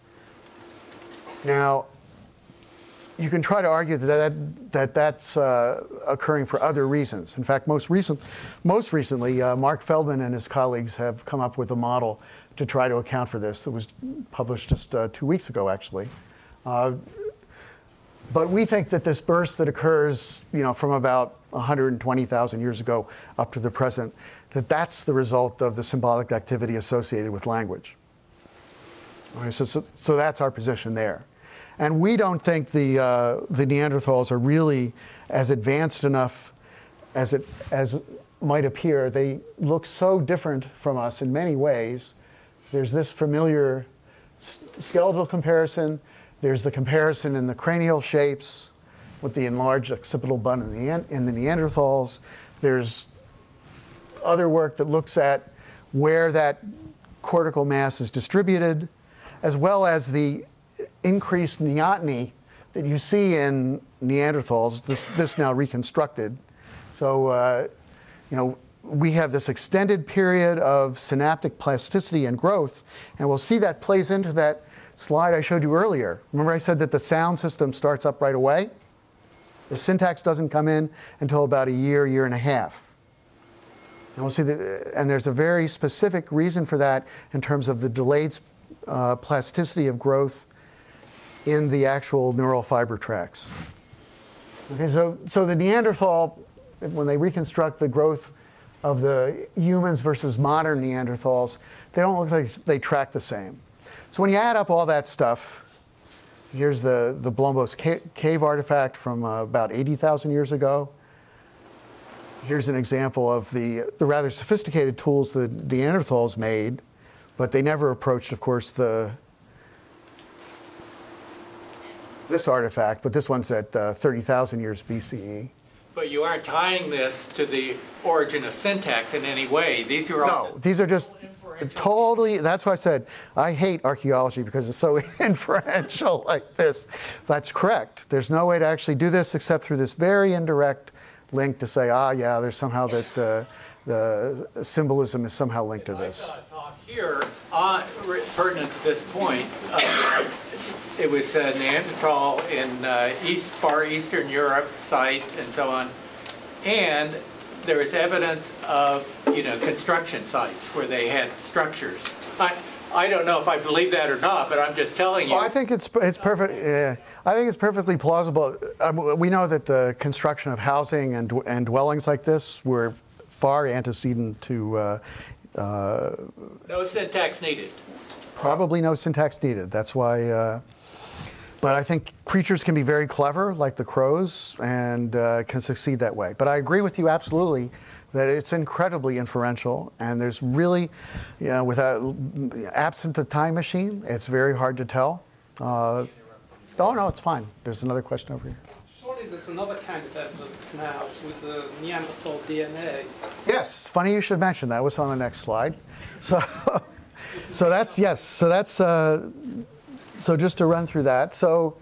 [SPEAKER 1] Now, you can try to argue that, that, that that's uh, occurring for other reasons. In fact, most, recent, most recently, uh, Mark Feldman and his colleagues have come up with a model to try to account for this. That was published just uh, two weeks ago, actually. Uh, but we think that this burst that occurs, you know, from about one hundred twenty thousand years ago up to the present, that that's the result of the symbolic activity associated with language. Okay, so, so, so that's our position there. And we don't think the, uh, the Neanderthals are really as advanced enough as it as might appear. They look so different from us in many ways. There's this familiar skeletal comparison. There's the comparison in the cranial shapes with the enlarged occipital bone in the, in the Neanderthals. There's other work that looks at where that cortical mass is distributed, as well as the increased neoteny that you see in Neanderthals, this, this now reconstructed. So, uh, you know, we have this extended period of synaptic plasticity and growth, and we'll see that plays into that slide I showed you earlier. Remember I said that the sound system starts up right away? The syntax doesn't come in until about a year, year and a half. And we'll see that, and there's a very specific reason for that in terms of the delayed uh, plasticity of growth in the actual neural fiber tracts. Okay, so, so the Neanderthal, when they reconstruct the growth of the humans versus modern Neanderthals, they don't look like they track the same. So when you add up all that stuff, here's the, the Blombos cave artifact from uh, about eighty thousand years ago. Here's an example of the, the rather sophisticated tools that the Neanderthals made, but they never approached, of course, the this artifact, but this one's at uh, thirty thousand years B C E.
[SPEAKER 2] But you aren't tying this to the origin of syntax in any way. These are all...
[SPEAKER 1] No, these are just totally, that's why I said I hate archaeology because it's so inferential like this. That's correct. There's no way to actually do this except through this very indirect link to say, ah, yeah, there's somehow that uh, the symbolism is somehow linked to
[SPEAKER 2] I
[SPEAKER 1] this.
[SPEAKER 2] saw a talk here uh, pertinent to this point. Uh, it was uh, Neanderthal in uh, East, far Eastern Europe site and so on. And there is evidence of, you know, construction sites where they had structures. I, I don't know if I believe that or not, but I'm just telling you.
[SPEAKER 1] Well, I think it's it's perfect. Yeah, I think it's perfectly plausible. Um, we know that the construction of housing and and dwellings like this were far antecedent to. Uh, uh,
[SPEAKER 2] no syntax needed.
[SPEAKER 1] Probably no syntax needed. That's why. Uh, but I think creatures can be very clever, like the crows, and uh, can succeed that way. But I agree with you absolutely that it's incredibly inferential, and there's really, you know, without absent a time machine, it's very hard to tell. Uh, oh no, it's fine. There's another question over here.
[SPEAKER 4] Surely there's another kind of evidence now with the Neanderthal D N A.
[SPEAKER 1] Yes, funny you should mention that. Was on the next slide. So, so that's yes. So that's uh, so just to run through that. So,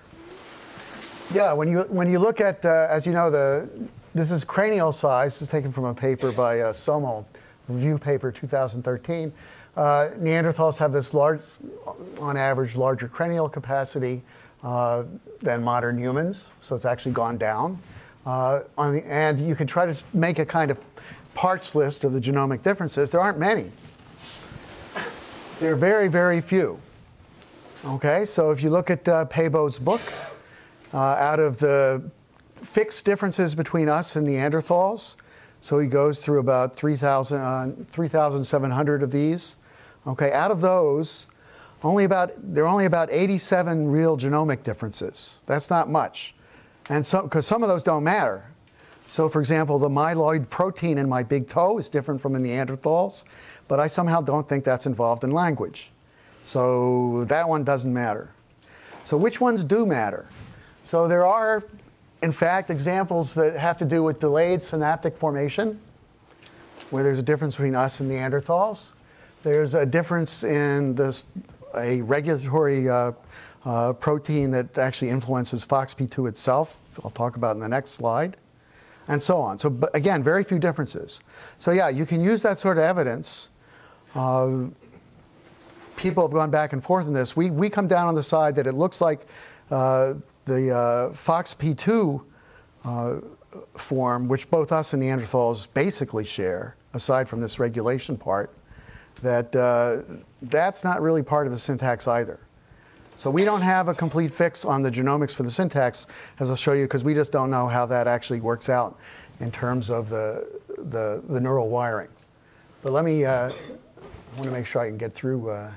[SPEAKER 1] yeah, when you when you look at, uh, as you know, the this is cranial size. This is taken from a paper by uh, Somel, review paper two thousand thirteen. Uh, Neanderthals have this large, on average, larger cranial capacity uh, than modern humans. So it's actually gone down. Uh, on the, and you can try to make a kind of parts list of the genomic differences. There aren't many. There are very, very few. Okay, so if you look at uh, Peybaud's book, uh, out of the fixed differences between us and Neanderthals, so he goes through about three thousand, uh, three thousand seven hundred of these. Okay, out of those, only about there are only about eighty-seven real genomic differences. That's not much, and so because some of those don't matter. So, for example, the myeloid protein in my big toe is different from the Neanderthals, but I somehow don't think that's involved in language. So that one doesn't matter. So which ones do matter? So there are, in fact, examples that have to do with delayed synaptic formation, where there's a difference between us and Neanderthals. There's a difference in this, a regulatory uh, uh, protein that actually influences F O X P two itself. I'll talk about in the next slide, and so on. So but again, very few differences. So yeah, you can use that sort of evidence. Uh, people have gone back and forth in this. We, we come down on the side that it looks like uh, the uh, F O X P two uh, form, which both us and Neanderthals basically share, aside from this regulation part, that uh, that's not really part of the syntax either. So we don't have a complete fix on the genomics for the syntax, as I'll show you, because we just don't know how that actually works out in terms of the, the, the neural wiring. But let me, uh, I want to make sure I can get through uh,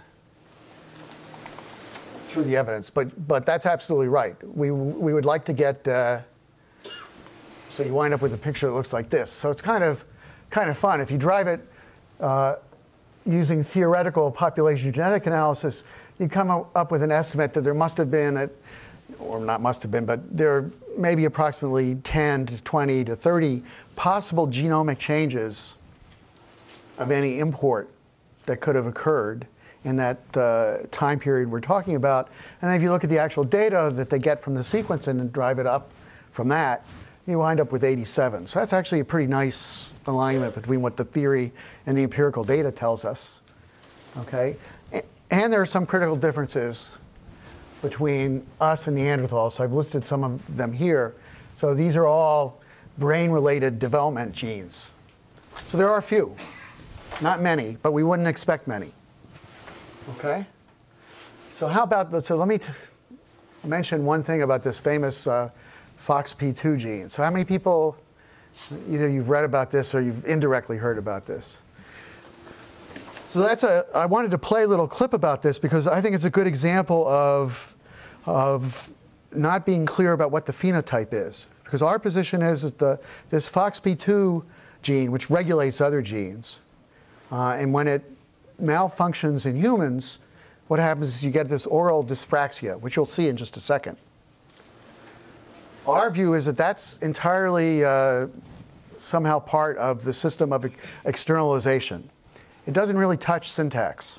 [SPEAKER 1] through the evidence. But, but that's absolutely right. We, we would like to get, uh, so you wind up with a picture that looks like this. So it's kind of, kind of fun. If you drive it uh, using theoretical population genetic analysis, you come up with an estimate that there must have been, a, or not must have been, but there are maybe approximately ten to twenty to thirty possible genomic changes of any import that could have occurred in that uh, time period we're talking about. And then if you look at the actual data that they get from the sequence and drive it up from that, you wind up with eighty-seven. So that's actually a pretty nice alignment between what the theory and the empirical data tells us. Okay? And there are some critical differences between us and Neanderthals. So I've listed some of them here. So these are all brain-related development genes. So there are a few. Not many, but we wouldn't expect many. Okay? So how about, the, so let me t mention one thing about this famous uh, F O X P two gene. So how many people, either you've read about this or you've indirectly heard about this? So that's a, I wanted to play a little clip about this because I think it's a good example of, of not being clear about what the phenotype is. Because our position is that the, this F O X P two gene, which regulates other genes, uh, and when it malfunctions in humans, what happens is you get this oral dyspraxia, which you'll see in just a second. Our view is that that's entirely uh, somehow part of the system of externalization. It doesn't really touch syntax.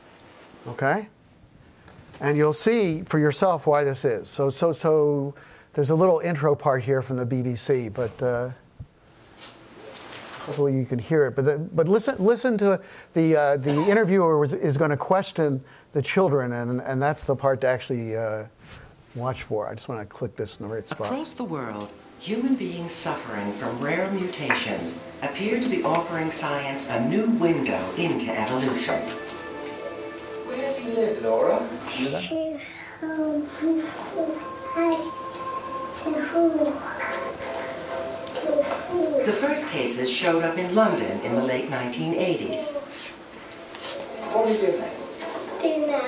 [SPEAKER 1] Okay? And you'll see for yourself why this is. So, so, so there's a little intro part here from the B B C, but uh, hopefully you can hear it. But the, but listen listen to the uh, the interviewer was, is going to question the children, and and that's the part to actually uh, watch for. I just want to click this in the right spot.
[SPEAKER 5] Across the world, human beings suffering from rare mutations appear to be offering science a new window into evolution.
[SPEAKER 6] Where do you live, Laura?
[SPEAKER 5] The first cases showed up in London in the late nineteen eighties.
[SPEAKER 6] What is your name?
[SPEAKER 7] Dina.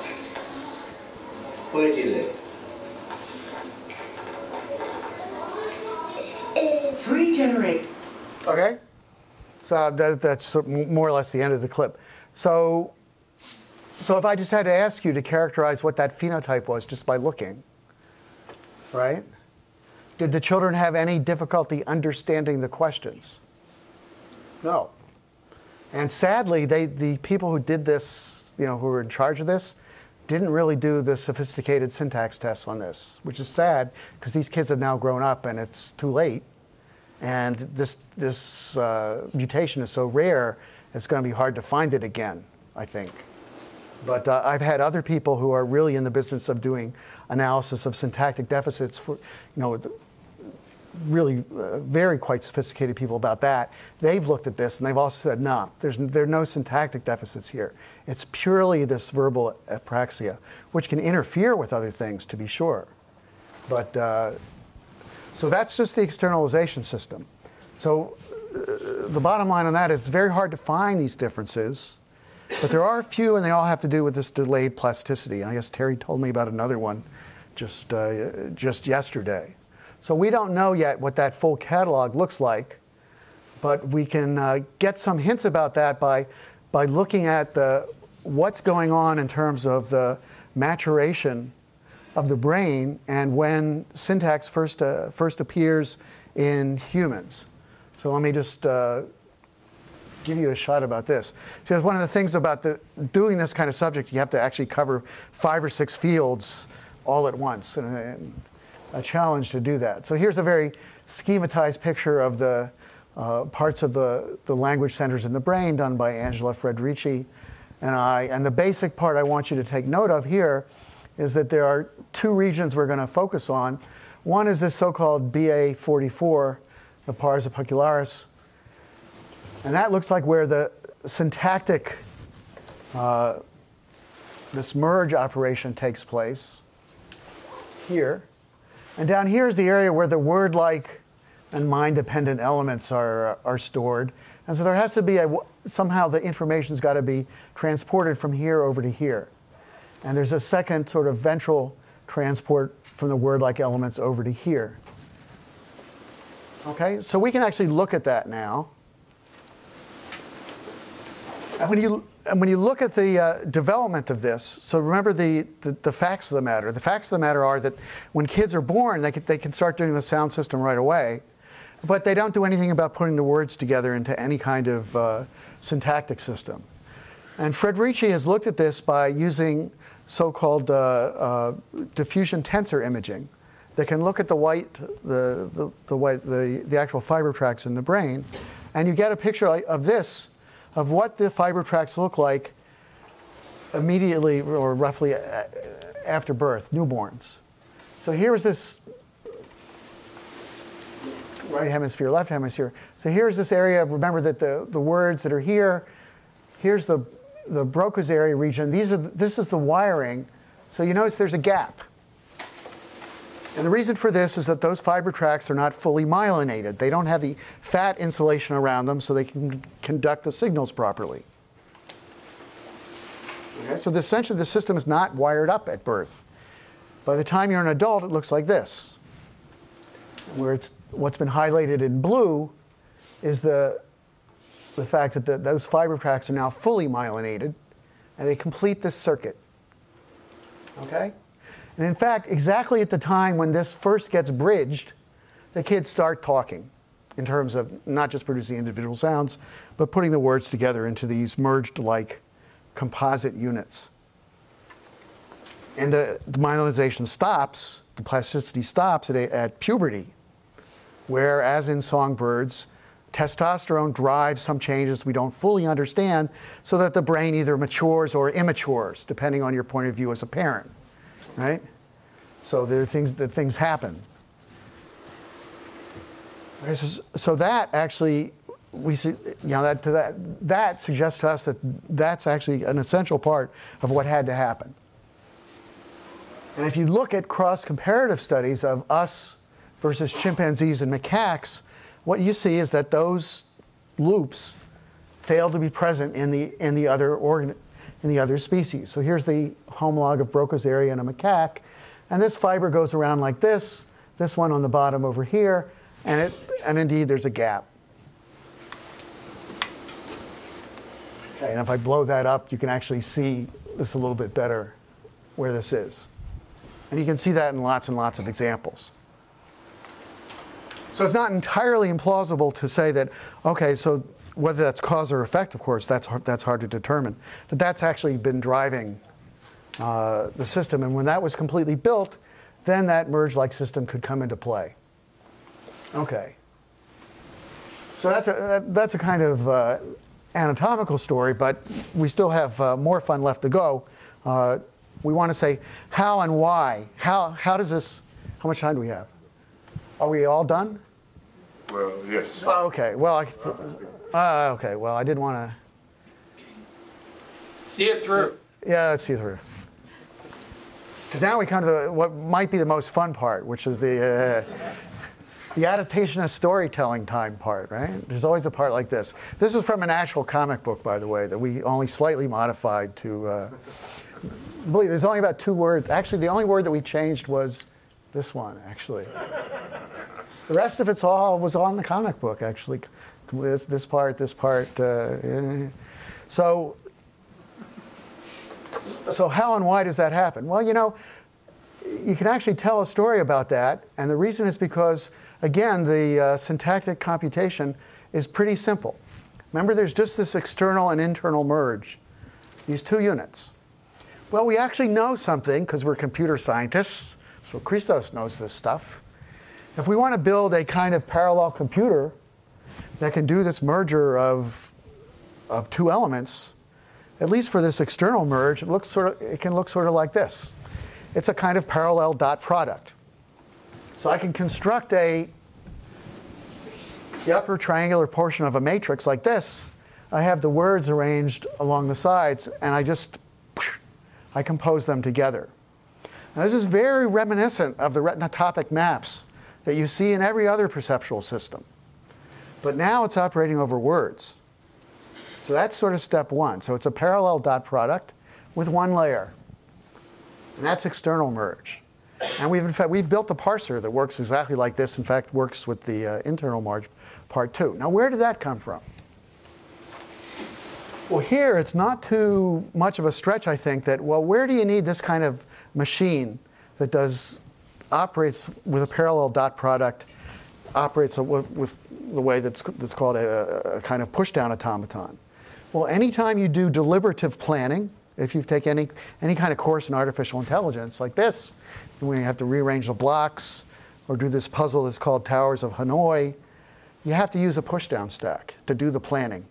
[SPEAKER 6] Where do you live?
[SPEAKER 5] Three generations.
[SPEAKER 1] Okay, so that, that's more or less the end of the clip. So, so if I just had to ask you to characterize what that phenotype was just by looking, right? Did the children have any difficulty understanding the questions? No. And sadly, they, the people who did this, you know, who were in charge of this, didn't really do the sophisticated syntax tests on this, which is sad because these kids have now grown up and it's too late. And this, this uh, mutation is so rare, it's going to be hard to find it again, I think. But uh, I've had other people who are really in the business of doing analysis of syntactic deficits for, you know, really uh, very quite sophisticated people about that. They've looked at this and they've also said, no, there's, there are no syntactic deficits here. It's purely this verbal apraxia, which can interfere with other things, to be sure. But, uh, so that's just the externalization system. So uh, the bottom line on that is it's very hard to find these differences. But there are a few, and they all have to do with this delayed plasticity. And I guess Terry told me about another one just, uh, just yesterday. So we don't know yet what that full catalog looks like, but we can uh, get some hints about that by, by looking at the, what's going on in terms of the maturation of the brain and when syntax first, uh, first appears in humans. So let me just uh, give you a shot about this. So one of the things about the, doing this kind of subject, you have to actually cover five or six fields all at once, and, and a challenge to do that. So here's a very schematized picture of the uh, parts of the, the language centers in the brain done by Angela Frederici and I. And the basic part I want you to take note of here is that there are two regions we're going to focus on. One is this so-called B A forty-four, the pars apicularis. And that looks like where the syntactic, uh, this merge operation takes place here. And down here is the area where the word-like and mind-dependent elements are, are stored. And so there has to be, a, somehow the information's got to be transported from here over to here. And there's a second sort of ventral transport from the word-like elements over to here. Okay, so we can actually look at that now. And when you, and when you look at the uh, development of this, so remember the, the, the facts of the matter. The facts of the matter are that when kids are born, they can, they can start doing the sound system right away. But they don't do anything about putting the words together into any kind of uh, syntactic system. And Frederici has looked at this by using so-called uh, uh, diffusion tensor imaging that can look at the white, the, the, the, white, the, the actual fiber tracts in the brain. And you get a picture of this, of what the fiber tracts look like immediately or roughly after birth, newborns. So here is this right hemisphere, left hemisphere. So here's this area. Remember that the, the words that are here, here's the, the Broca's area region. These are, this is the wiring. So you notice there's a gap. And the reason for this is that those fiber tracts are not fully myelinated. They don't have the fat insulation around them so they can conduct the signals properly. Okay, so the, essentially the system is not wired up at birth. By the time you're an adult, it looks like this. Where it's, what's been highlighted in blue is the, the fact that the, those fiber tracts are now fully myelinated, and they complete this circuit. Okay? And in fact, exactly at the time when this first gets bridged, the kids start talking in terms of not just producing individual sounds, but putting the words together into these merged-like composite units. And the, the myelinarization stops, the plasticity stops at, a, at puberty, where, as in songbirds, testosterone drives some changes we don't fully understand so that the brain either matures or immatures, depending on your point of view as a parent, right? So there are things that things happen. Okay, so, so that actually, we see, you know, that, that, that suggests to us that that's actually an essential part of what had to happen. And if you look at cross-comparative studies of us versus chimpanzees and macaques, what you see is that those loops fail to be present in the, in the, other, organ, in the other species. So here's the homolog of Broca's area in a macaque. And this fiber goes around like this, this one on the bottom over here, and, it, and indeed there's a gap. Okay, and if I blow that up, you can actually see this a little bit better where this is. And you can see that in lots and lots of examples. So it's not entirely implausible to say that, okay, so whether that's cause or effect, of course, that's hard, that's hard to determine, that that's actually been driving uh, the system. And when that was completely built, then that merge-like system could come into play. Okay. So that's a, that, that's a kind of uh, anatomical story, but we still have uh, more fun left to go. Uh, we want to say how and why. How, how does this, how much time do we have? Are we all done?
[SPEAKER 7] Well, yes.
[SPEAKER 1] Oh, okay. Well, I, uh, okay. Well, I didn't want to.
[SPEAKER 2] See it through.
[SPEAKER 1] Yeah, let's see it through. Because now we come to the, what might be the most fun part, which is the uh, the adaptation of storytelling time part. Right? There's always a part like this. This is from an actual comic book, by the way, that we only slightly modified to. Uh, believe there's only about two words. Actually, the only word that we changed was this one. Actually. The rest of it's all was on the comic book, actually. This, this part, this part. Uh, so, so how and why does that happen? Well, you know, you can actually tell a story about that, and the reason is because, again, the uh, syntactic computation is pretty simple. Remember, there's just this external and internal merge, these two units. Well, we actually know something because we're computer scientists, so Christos knows this stuff. If we want to build a kind of parallel computer that can do this merger of, of two elements, at least for this external merge, it, looks sort of, it can look sort of like this. It's a kind of parallel dot product. So I can construct a, the upper triangular portion of a matrix like this. I have the words arranged along the sides, and I just, I compose them together. Now, this is very reminiscent of the retinotopic maps that you see in every other perceptual system. But now it's operating over words. So that's sort of step one. So it's a parallel dot product with one layer. And that's external merge. And we've, in fact, we've built a parser that works exactly like this. In fact, works with the uh, internal merge part too. Now, where did that come from? Well, here it's not too much of a stretch, I think, that, well, where do you need this kind of machine that does operates with a parallel dot product, operates with, with the way that's, that's called a, a kind of push-down automaton. Well, anytime you do deliberative planning, if you take any, any kind of course in artificial intelligence like this, when you have to rearrange the blocks or do this puzzle that's called Towers of Hanoi, you have to use a push-down stack to do the planning.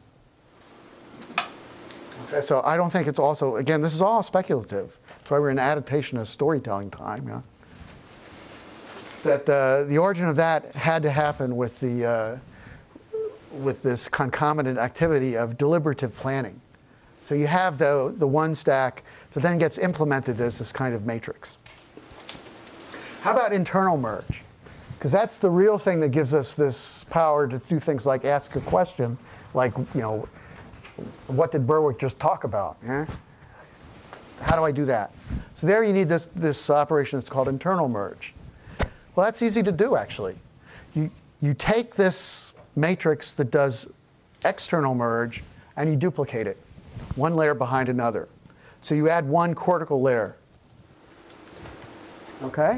[SPEAKER 1] Okay, so I don't think it's also, again, this is all speculative. That's why we're in adaptation of storytelling time. Yeah? That uh, the origin of that had to happen with, the, uh, with this concomitant activity of deliberative planning. So you have the, the one stack that then gets implemented as this kind of matrix. How about internal merge? Because that's the real thing that gives us this power to do things like ask a question, like, you know, what did Berwick just talk about? Eh? How do I do that? So there you need this, this operation that's called internal merge. Well, that's easy to do, actually. You, you take this matrix that does external merge, and you duplicate it, one layer behind another. So you add one cortical layer. OK?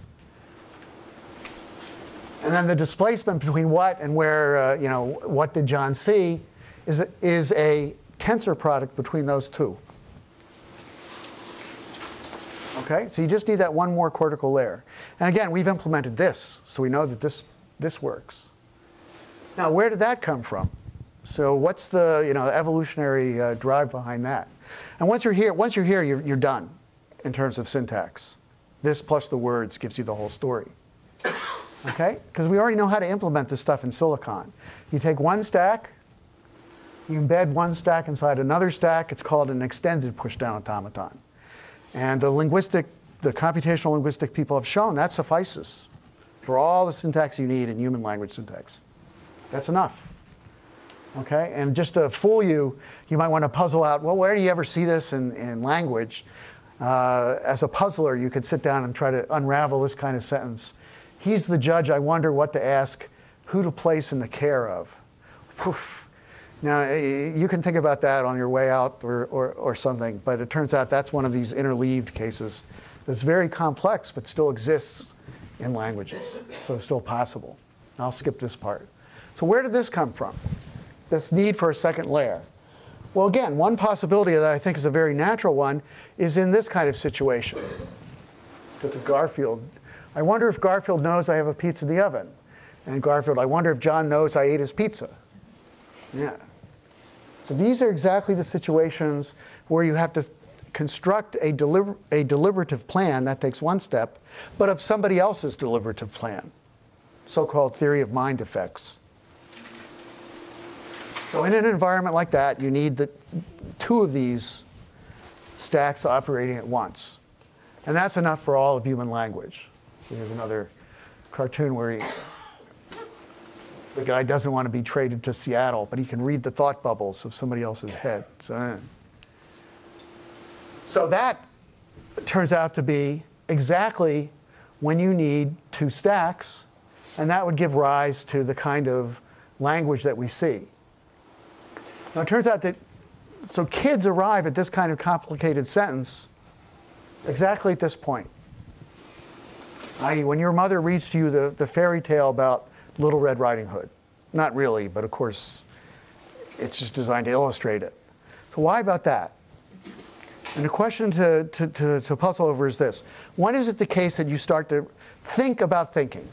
[SPEAKER 1] And then the displacement between what and where, uh, you know, what did John see, is a, is a tensor product between those two. Okay, so you just need that one more cortical layer. And again, we've implemented this, so we know that this, this works. Now, where did that come from? So what's the, you know, the evolutionary uh, drive behind that? And once you're here, once you're here, you're, you're done in terms of syntax. This plus the words gives you the whole story. Okay? Because we already know how to implement this stuff in Silicon. You take one stack, you embed one stack inside another stack. It's called an extended pushdown automaton. And the linguistic, the computational linguistic people have shown that suffices for all the syntax you need in human language syntax. That's enough. Okay? And just to fool you, you might want to puzzle out, well, where do you ever see this in, in language? Uh, as a puzzler, you could sit down and try to unravel this kind of sentence. He's the judge, I wonder what to ask, who to place in the care of. Poof. Now, you can think about that on your way out or, or, or something, but it turns out that's one of these interleaved cases that's very complex but still exists in languages, so it's still possible. I'll skip this part. So where did this come from, this need for a second layer? Well, again, one possibility that I think is a very natural one is in this kind of situation. Go to Garfield. I wonder if Garfield knows I have a pizza in the oven. And Garfield, I wonder if John knows I ate his pizza. Yeah. So these are exactly the situations where you have to construct a, deliber a deliberative plan, that takes one step, but of somebody else's deliberative plan, so-called theory of mind effects. So in an environment like that, you need the, two of these stacks operating at once. And that's enough for all of human language. So here's another cartoon where he, the guy doesn't want to be traded to Seattle, but he can read the thought bubbles of somebody else's head. So, so that turns out to be exactly when you need two stacks, and that would give rise to the kind of language that we see. Now it turns out that, so kids arrive at this kind of complicated sentence exactly at this point. that is, when your mother reads to you the, the fairy tale about Little Red Riding Hood. Not really, but of course, it's just designed to illustrate it. So why about that? And the question to, to, to, to puzzle over is this. When is it the case that you start to think about thinking?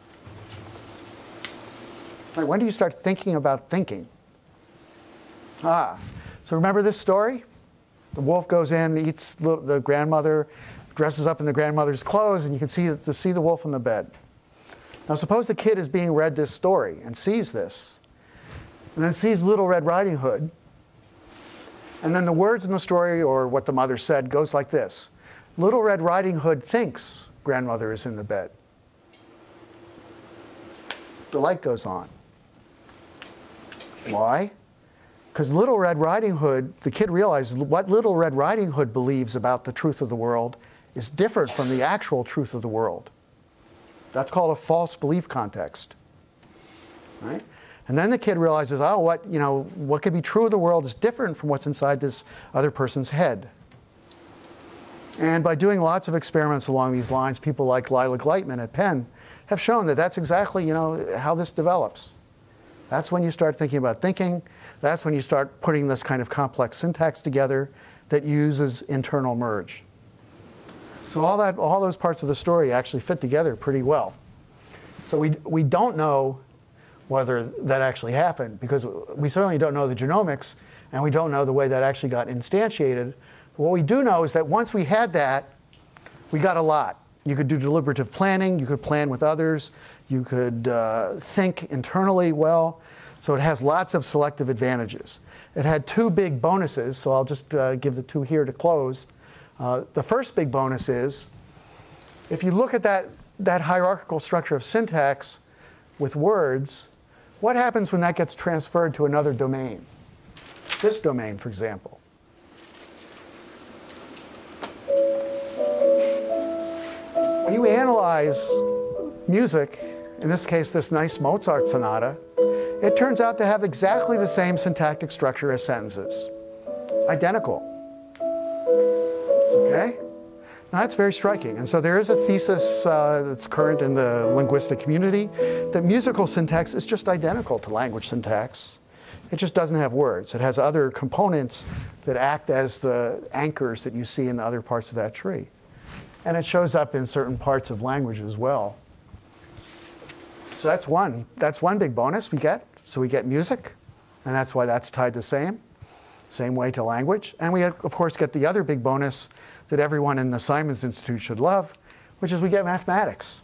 [SPEAKER 1] Like, when do you start thinking about thinking? Ah, so remember this story? The wolf goes in, eats the grandmother, dresses up in the grandmother's clothes, and you can see, to see the wolf in the bed. Now suppose the kid is being read this story and sees this, and then sees Little Red Riding Hood, and then the words in the story, or what the mother said, goes like this. Little Red Riding Hood thinks grandmother is in the bed. The light goes on. Why? Because Little Red Riding Hood, the kid realizes what Little Red Riding Hood believes about the truth of the world is different from the actual truth of the world. That's called a false belief context, right? And then the kid realizes, oh, what, you know, what could be true of the world is different from what's inside this other person's head. And by doing lots of experiments along these lines, people like Lila Gleitman at Penn have shown that that's exactly, you know, how this develops. That's when you start thinking about thinking. That's when you start putting this kind of complex syntax together that uses internal merge. So all, that, all those parts of the story actually fit together pretty well. So we, we don't know whether that actually happened, because we certainly don't know the genomics, and we don't know the way that actually got instantiated. But what we do know is that once we had that, we got a lot. You could do deliberative planning. You could plan with others. You could uh, think internally well. So it has lots of selective advantages. It had two big bonuses, so I'll just uh, give the two here to close. Uh, the first big bonus is, if you look at that, that hierarchical structure of syntax with words, what happens when that gets transferred to another domain? This domain, for example. When you analyze music, in this case, this nice Mozart sonata, it turns out to have exactly the same syntactic structure as sentences. Identical. Okay? Now that's very striking. And so there is a thesis uh, that's current in the linguistic community that musical syntax is just identical to language syntax. It just doesn't have words. It has other components that act as the anchors that you see in the other parts of that tree. And it shows up in certain parts of language as well. So that's one. That's one big bonus we get. So we get music, and that's why that's tied the same. Same way to language. And we, of course, get the other big bonus that everyone in the Simons Institute should love, which is we get mathematics.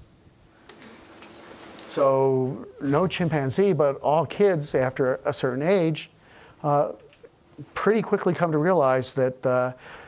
[SPEAKER 1] So no chimpanzee, but all kids after a certain age uh, pretty quickly come to realize that uh,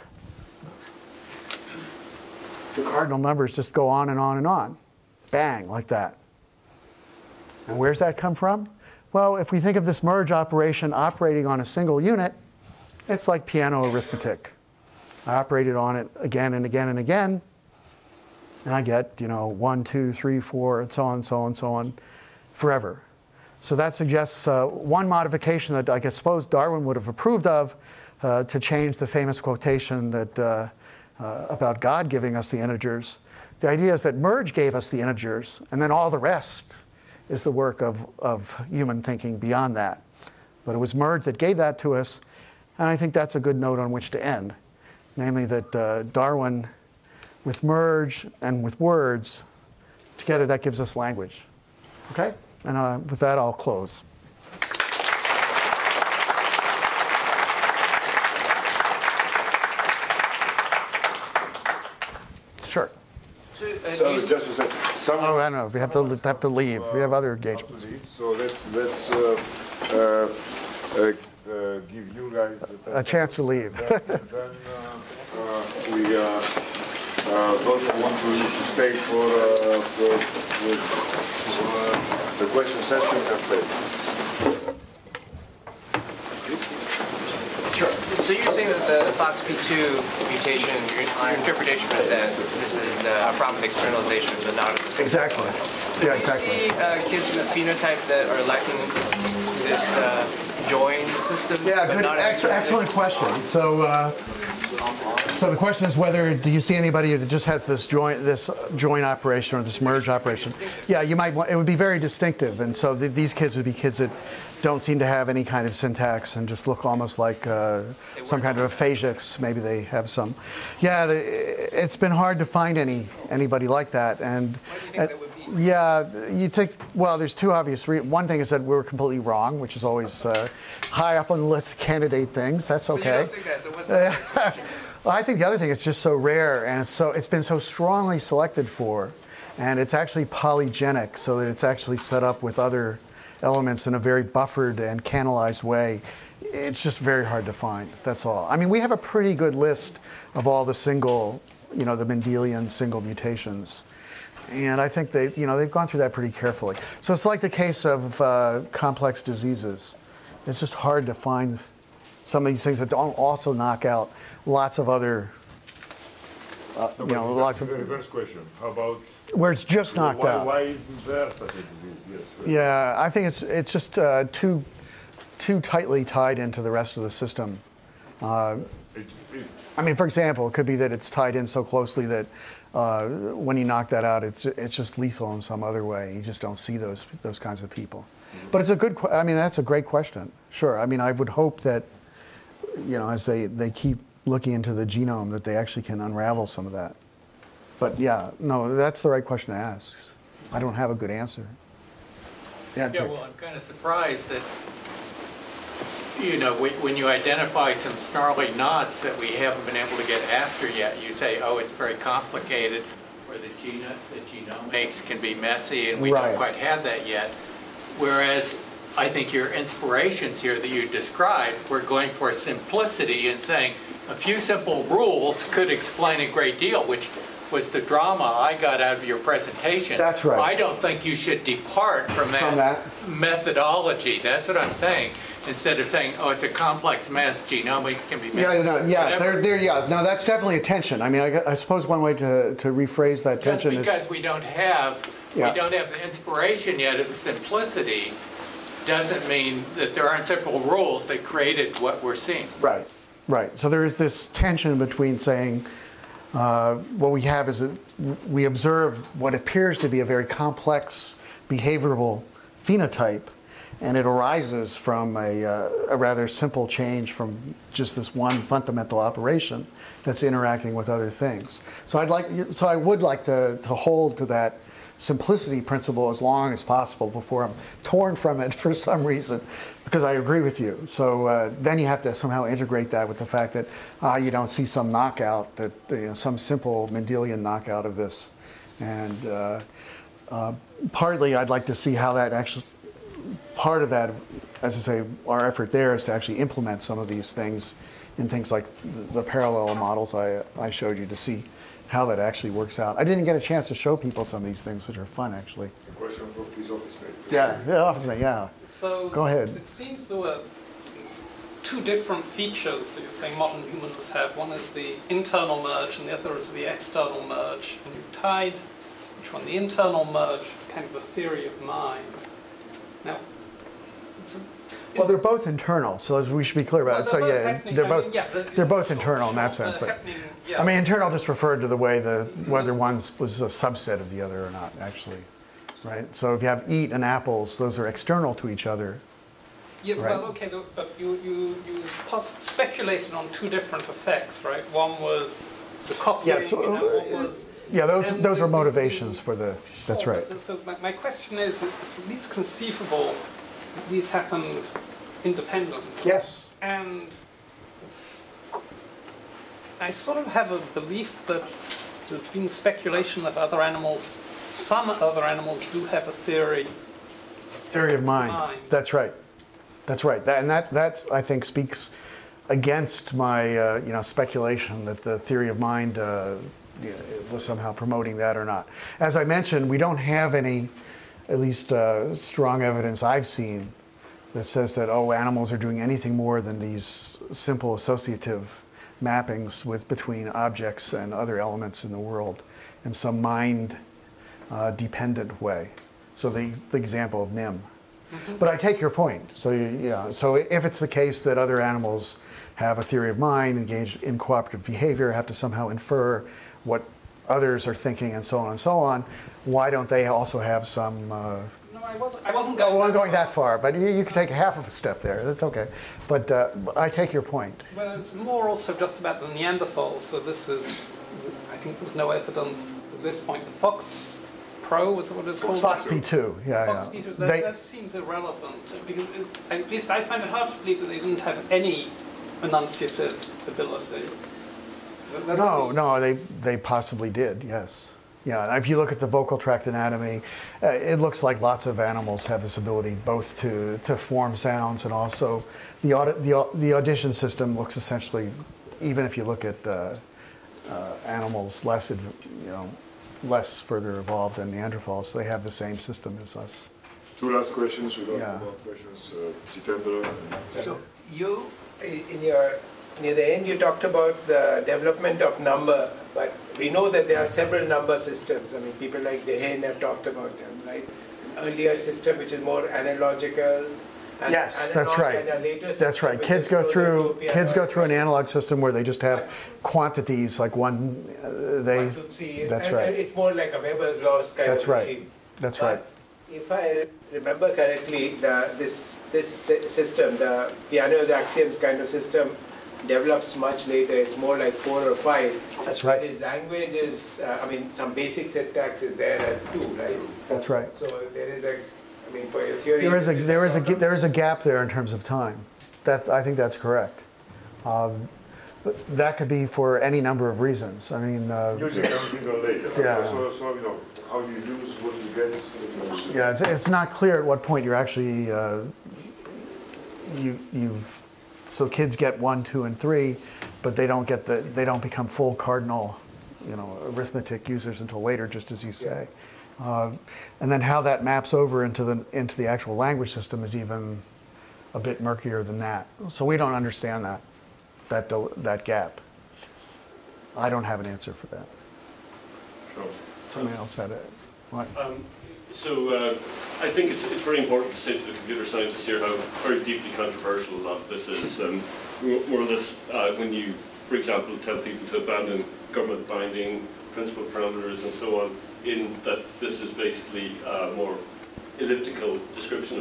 [SPEAKER 1] the cardinal numbers just go on and on and on. Bang, like that. And where's that come from? Well, if we think of this merge operation operating on a single unit, it's like piano arithmetic. I operated on it again and again and again, and I get, you know, one, two, three, four, and so on, so on, so on, forever. So that suggests uh, one modification that I suppose Darwin would have approved of uh, to change the famous quotation that uh, uh, about God giving us the integers. The idea is that merge gave us the integers, and then all the rest is the work of, of human thinking beyond that. But it was merge that gave that to us, and I think that's a good note on which to end. Namely that uh, Darwin, with merge and with words, together that gives us language. Okay? And uh, with that, I'll close. Sure.
[SPEAKER 8] So, uh,
[SPEAKER 7] So
[SPEAKER 8] you
[SPEAKER 7] just a second. Some,
[SPEAKER 1] Oh, I know. We have to have to leave. We have other engagements.
[SPEAKER 7] So let's let's uh, uh, uh, uh, give you guys
[SPEAKER 1] A chance to leave.
[SPEAKER 7] Then, then uh, uh, we uh, uh, those who want to, to stay for, uh, for, for uh, the question session can stay.
[SPEAKER 8] Sure. So you're saying that the F O X P two mutation, your, your interpretation is that this is uh, a problem of externalization of the nod of the system.
[SPEAKER 1] Exactly.
[SPEAKER 8] So
[SPEAKER 1] Yeah,
[SPEAKER 8] do you
[SPEAKER 1] exactly.
[SPEAKER 8] see uh, kids with a phenotype that are lacking this uh, join system?
[SPEAKER 1] Yeah,
[SPEAKER 8] but
[SPEAKER 1] good,
[SPEAKER 8] not
[SPEAKER 1] ex
[SPEAKER 8] having-
[SPEAKER 1] excellent question. So, uh, so the question is whether do you see anybody that just has this join this join operation or this merge operation? Yeah, you might. Want, it would be very distinctive, and so th these kids would be kids that don't seem to have any kind of syntax and just look almost like uh, some kind of aphasics. Maybe they have some. Yeah, the, it's been hard to find any anybody like that, and.
[SPEAKER 8] Why do you think that would be?
[SPEAKER 1] Yeah, you take, well, there's two obvious reasons. One thing is that we were completely wrong, which is always uh, high up on the list of candidate things. That's
[SPEAKER 8] But
[SPEAKER 1] okay.
[SPEAKER 8] you don't think that, so what's the question?
[SPEAKER 1] Well, I think the other thing is just so rare, and it's, so, it's been so strongly selected for, and it's actually polygenic, so that it's actually set up with other elements in a very buffered and canalized way. It's just very hard to find, that's all. I mean, we have a pretty good list of all the single, you know, the Mendelian single mutations. And I think they, you know, they've gone through that pretty carefully. So it's like the case of uh, complex diseases. It's just hard to find some of these things that don't also knock out lots of other, uh,
[SPEAKER 7] No,
[SPEAKER 1] you know,
[SPEAKER 7] but
[SPEAKER 1] lots
[SPEAKER 7] that's
[SPEAKER 1] of,
[SPEAKER 7] the reverse question. How about
[SPEAKER 1] where it's just knocked
[SPEAKER 7] why,
[SPEAKER 1] out.
[SPEAKER 7] why isn't there such a disease? Yes. right.
[SPEAKER 1] Yeah, I think it's it's just uh, too too tightly tied into the rest of the system. Uh,
[SPEAKER 7] It, it,
[SPEAKER 1] I mean, for example, it could be that it's tied in so closely that uh, when you knock that out, it's it's just lethal in some other way. You just don't see those those kinds of people. But it's a good. que- I mean, that's a great question. Sure. I mean, I would hope that, you know, as they they keep looking into the genome, that they actually can unravel some of that. But yeah, no, that's the right question to ask. I don't have a good answer. Yeah.
[SPEAKER 2] Yeah,
[SPEAKER 1] Dick.
[SPEAKER 2] well, I'm kind of surprised that, you know, when when you identify some snarly knots that we haven't been able to get after yet, you say, oh, it's very complicated, or the geno the genomics can be messy, and we
[SPEAKER 1] Right.
[SPEAKER 2] don't quite have that yet. Whereas I think your inspirations here that you described were going for simplicity and saying a few simple rules could explain a great deal, which was the drama I got out of your presentation.
[SPEAKER 1] That's right.
[SPEAKER 2] I don't think you should depart from that,
[SPEAKER 1] From that.
[SPEAKER 2] methodology. That's what I'm saying. Instead of saying, oh, it's a complex mess, genomics can be
[SPEAKER 1] Yeah, no, yeah,
[SPEAKER 2] whatever.
[SPEAKER 1] there, there, yeah. No, that's definitely a tension. I mean, I, gu- I suppose one way to, to rephrase that
[SPEAKER 2] Just
[SPEAKER 1] tension is.
[SPEAKER 2] because we don't have,
[SPEAKER 1] Yeah.
[SPEAKER 2] we don't have the inspiration yet of the simplicity doesn't mean that there aren't simple rules that created what we're seeing.
[SPEAKER 1] Right, right. So there is this tension between saying uh, what we have is that we observe what appears to be a very complex behavioral phenotype, And it arises from a, uh, a rather simple change from just this one fundamental operation that's interacting with other things. So I'd like, so I would like to, to hold to that simplicity principle as long as possible before I'm torn from it for some reason, because I agree with you. So uh, then you have to somehow integrate that with the fact that uh, you don't see some knockout, that you know, some simple Mendelian knockout of this. And uh, uh, partly I'd like to see how that actually, part of that, as I say, our effort there is to actually implement some of these things in things like the, the parallel models I, I showed you, to see how that actually works out. I didn't get a chance to show people some of these things, which are fun, actually.
[SPEAKER 7] A question for this office mate.
[SPEAKER 1] Yeah, yeah, office mate, yeah.
[SPEAKER 4] So
[SPEAKER 1] Go ahead.
[SPEAKER 4] It seems there were two different features you say modern humans have. One is the internal merge, and the other is the external merge. And you tied which one? The internal merge, kind of a theory of mind. Now, it's,
[SPEAKER 1] Well, they're both internal, so we should be clear about
[SPEAKER 4] Well,
[SPEAKER 1] it. So
[SPEAKER 4] they're both
[SPEAKER 1] yeah,
[SPEAKER 4] happening,
[SPEAKER 1] they're
[SPEAKER 4] I mean,
[SPEAKER 1] both
[SPEAKER 4] yeah, the-
[SPEAKER 1] they're both
[SPEAKER 4] sure,
[SPEAKER 1] internal in
[SPEAKER 4] sure,
[SPEAKER 1] that sense.
[SPEAKER 4] they're
[SPEAKER 1] But
[SPEAKER 4] happening, yeah.
[SPEAKER 1] I mean, internal just referred to the way the whether one was a subset of the other or not, actually, right? So if you have eat and apples, those are external to each other.
[SPEAKER 4] Yeah,
[SPEAKER 1] Right.
[SPEAKER 4] well, okay, though, but you, you, you pos- speculated on two different effects, right? One was the copying,
[SPEAKER 1] Yeah, so,
[SPEAKER 4] and
[SPEAKER 1] uh,
[SPEAKER 4] one was...
[SPEAKER 1] Yeah, those
[SPEAKER 4] and
[SPEAKER 1] those
[SPEAKER 4] the-
[SPEAKER 1] are motivations for the. That's
[SPEAKER 4] Sure,
[SPEAKER 1] right.
[SPEAKER 4] So, so my, my question is, it's at least conceivable that these happened independently.
[SPEAKER 1] Yes.
[SPEAKER 4] And I sort of have a belief that there's been speculation that other animals, some other animals do have a theory.
[SPEAKER 1] Theory of mind.
[SPEAKER 4] Mind.
[SPEAKER 1] That's right. That's right. That, and that that's I think speaks against my uh, you know speculation that the theory of mind uh, you know, was somehow promoting that or not. As I mentioned, we don't have any, at least uh, strong evidence I've seen, that says that oh animals are doing anything more than these simple associative mappings with between objects and other elements in the world in some mind uh, dependent way. So the, the example of Nim. Mm-hmm. But I take your point. So you, yeah, so if it's the case that other animals have a theory of mind, engage in cooperative behavior, have to somehow infer what others are thinking, and so on and so on, why don't they also have some? Uh,
[SPEAKER 4] No, I wasn't. I wasn't
[SPEAKER 1] I
[SPEAKER 4] going,
[SPEAKER 1] wasn't going that far, but you, you could take half of a step there. That's okay. But uh, I take your point.
[SPEAKER 4] Well, it's more also just about the Neanderthals. So this is, I think there's no evidence at this point. The Fox Pro was what it's called.
[SPEAKER 1] Fox P two, yeah,
[SPEAKER 4] Fox
[SPEAKER 1] yeah.
[SPEAKER 4] P two. That,
[SPEAKER 1] They-
[SPEAKER 4] that seems irrelevant because it's, at least I find it hard to believe that they didn't have any enunciative ability. That- that
[SPEAKER 1] No,
[SPEAKER 4] seems-
[SPEAKER 1] no, they they possibly did. Yes, yeah. and If you look at the vocal tract anatomy, uh, it looks like lots of animals have this ability both to to form sounds and also the audi- the au- the audition system looks essentially, even if you look at uh, uh, animals less adv- you know less further evolved than Neanderthals, they have the same system as us.
[SPEAKER 7] Two last questions. We got
[SPEAKER 1] Yeah.
[SPEAKER 7] more questions. Uh, Jitendra. and-
[SPEAKER 9] So you, i- in your, near the end, you talked about the development of number, but we know that there are several number systems. I mean, people like Dehaene have talked about them, right? An earlier system which is more analogical. and
[SPEAKER 1] Yes, that's
[SPEAKER 9] analog,
[SPEAKER 1] right.
[SPEAKER 9] and a later
[SPEAKER 1] That's
[SPEAKER 9] system
[SPEAKER 1] right.
[SPEAKER 9] which
[SPEAKER 1] Kids
[SPEAKER 9] is
[SPEAKER 1] go through
[SPEAKER 9] prototypical,
[SPEAKER 1] kids go through an analog system where they just have quantities like one. Uh, they.
[SPEAKER 9] One, two, three.
[SPEAKER 1] That's
[SPEAKER 9] and,
[SPEAKER 1] right.
[SPEAKER 9] and it's more like a Weber's laws kind
[SPEAKER 1] That's
[SPEAKER 9] of
[SPEAKER 1] right.
[SPEAKER 9] regime.
[SPEAKER 1] That's
[SPEAKER 9] But
[SPEAKER 1] right.
[SPEAKER 9] If I remember correctly, the, this this sy- system, the Peano's axioms kind of system, develops much later. It's more like four or five.
[SPEAKER 1] That's right.
[SPEAKER 9] His language is, uh, I mean, some basic syntax is there at two, right?
[SPEAKER 1] That's right.
[SPEAKER 9] So there is a, I mean, for your theory.
[SPEAKER 1] There is a
[SPEAKER 9] this
[SPEAKER 1] there is a
[SPEAKER 9] problem.
[SPEAKER 1] there is a gap there in terms of time. That I think that's correct. Um, but that could be for any number of reasons. I mean, uh,
[SPEAKER 7] Usually comes in later.
[SPEAKER 1] Yeah.
[SPEAKER 7] So, so you know how you use what you get. So that you
[SPEAKER 1] yeah, it's, it's not clear at what point you're actually uh, you you've so kids get one, two, and three, but they don't get the they don't become full cardinal, you know, arithmetic users until later, just as you say. Uh, and then how that maps over into the into the actual language system is even a bit murkier than that. So we don't understand that that del- that gap. I don't have an answer for that.
[SPEAKER 7] Sure.
[SPEAKER 1] Somebody else had it. What?
[SPEAKER 10] Um, so uh, I think it's, it's very important to say to the computer scientists here how very deeply controversial a lot of this is. Um, more or less, uh, when you, for example, tell people to abandon government binding principal parameters and so on, in that this is basically a more elliptical description of it.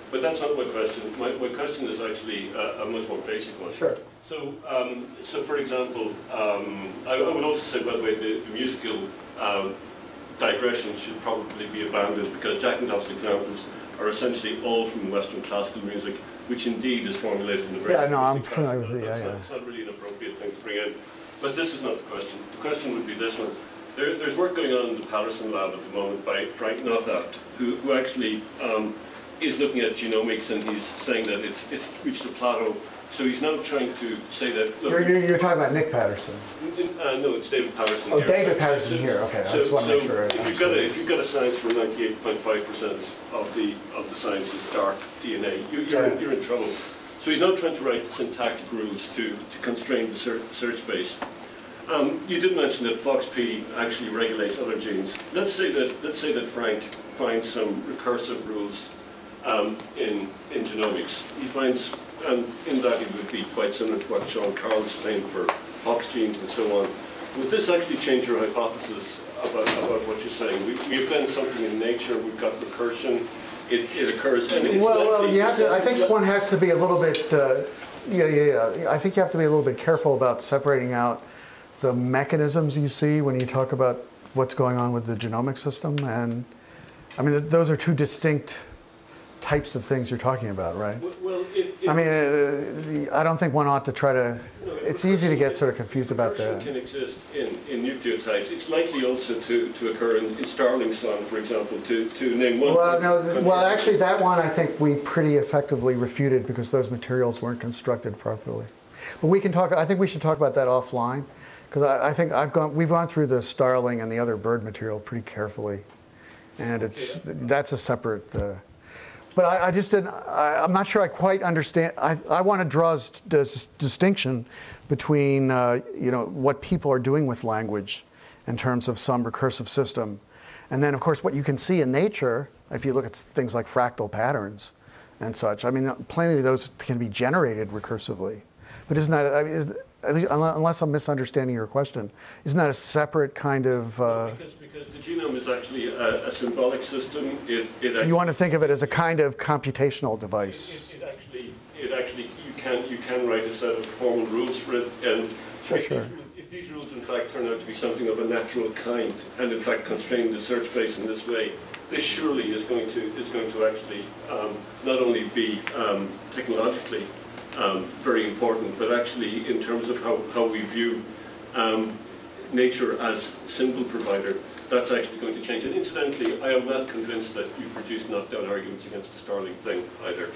[SPEAKER 10] but that's not my question. My, my question is actually a, a much more basic one.
[SPEAKER 1] Sure.
[SPEAKER 10] So, um, so for example, um, I, I would also say, by the way, the, the musical um, digression should probably be abandoned, because Jack Antonoff's examples are essentially all from Western classical music, which indeed is formulated in a very...
[SPEAKER 1] Yeah, no, I'm
[SPEAKER 10] acoustic
[SPEAKER 1] familiar
[SPEAKER 10] fashion.
[SPEAKER 1] with it, yeah,
[SPEAKER 10] That's
[SPEAKER 1] yeah.
[SPEAKER 10] not, it's not really an appropriate thing to bring in. But this is not the question. The question would be this one. There, there's work going on in the Patterson lab at the moment by Frank Nothaft, who, who actually um, is looking at genomics, and he's saying that it's, it's reached a plateau. So he's now trying to say that... Look,
[SPEAKER 1] You're, you're, you're talking about Nick Patterson.
[SPEAKER 10] Uh, no, it's David Patterson
[SPEAKER 1] Oh,
[SPEAKER 10] here.
[SPEAKER 1] David
[SPEAKER 10] So-
[SPEAKER 1] Patterson
[SPEAKER 10] so-
[SPEAKER 1] here, okay, I
[SPEAKER 10] So,
[SPEAKER 1] just want to
[SPEAKER 10] so
[SPEAKER 1] make sure.
[SPEAKER 10] if you've got a, if you've got a science where ninety-eight point five percent of the of the science is dark D N A, you, you're, in,
[SPEAKER 1] Yeah.
[SPEAKER 10] you're in trouble. So he's now trying to write syntactic rules to, to constrain the search, search space. Um, you did mention that FOXP actually regulates other genes. Let's say that let's say that Frank finds some recursive rules um, in in genomics. He finds, and in that it would be quite similar to what Sean Carroll explained for Hox genes and so on. Would this actually change your hypothesis about, about what you're saying? We, we've done something in nature, we've got recursion, it, it occurs. And it's
[SPEAKER 1] Well, well,
[SPEAKER 10] likely-
[SPEAKER 1] you have to, I think one has to be a little bit, uh, yeah, yeah, yeah. I think you have to be a little bit careful about separating out the mechanisms you see when you talk about what's going on with the genomic system. And I mean, th- those are two distinct types of things you're talking about, right?
[SPEAKER 10] Well, well, if, if
[SPEAKER 1] I mean, uh, the, I don't think one ought to try to,
[SPEAKER 10] no, if
[SPEAKER 1] it's easy to
[SPEAKER 10] recursion-
[SPEAKER 1] get sort of confused about
[SPEAKER 10] recursion
[SPEAKER 1] the...
[SPEAKER 10] can exist in, in nucleotides. It's likely also to, to occur in, in Starling song, for example, to, to name one.
[SPEAKER 1] Well, no, th-
[SPEAKER 10] country.
[SPEAKER 1] well, actually, that one I think we pretty effectively refuted because those materials weren't constructed properly. But we can talk. I think we should talk about that offline, because I, I think I've gone. We've gone through the Starling and the other bird material pretty carefully, and it's that's a separate. Uh, but I, I just didn't. I, I'm not sure I quite understand. I, I want to draw a s- dis- distinction between uh, you know what people are doing with language in terms of some recursive system. And then, of course, what you can see in nature, if you look at things like fractal patterns and such, I mean, plainly those can be generated recursively. But isn't that, I mean, is, at least, unless I'm misunderstanding your question, isn't that a separate kind of... Uh,
[SPEAKER 10] because, because the genome is actually a, a symbolic system. It, it
[SPEAKER 1] so you want to think of it as a kind of computational device.
[SPEAKER 10] It, it, it actually, it actually, you can you can write a set of formal rules for it, and
[SPEAKER 1] Sure,
[SPEAKER 10] if,
[SPEAKER 1] sure.
[SPEAKER 10] These, if these rules in fact turn out to be something of a natural kind, and in fact constrain the search space in this way, this surely is going to is going to actually um, not only be um, technologically um, very important, but actually in terms of how how we view um, nature as symbol provider. That's actually going to change. And incidentally, I am not convinced that you produce knockdown arguments against the Starling thing either.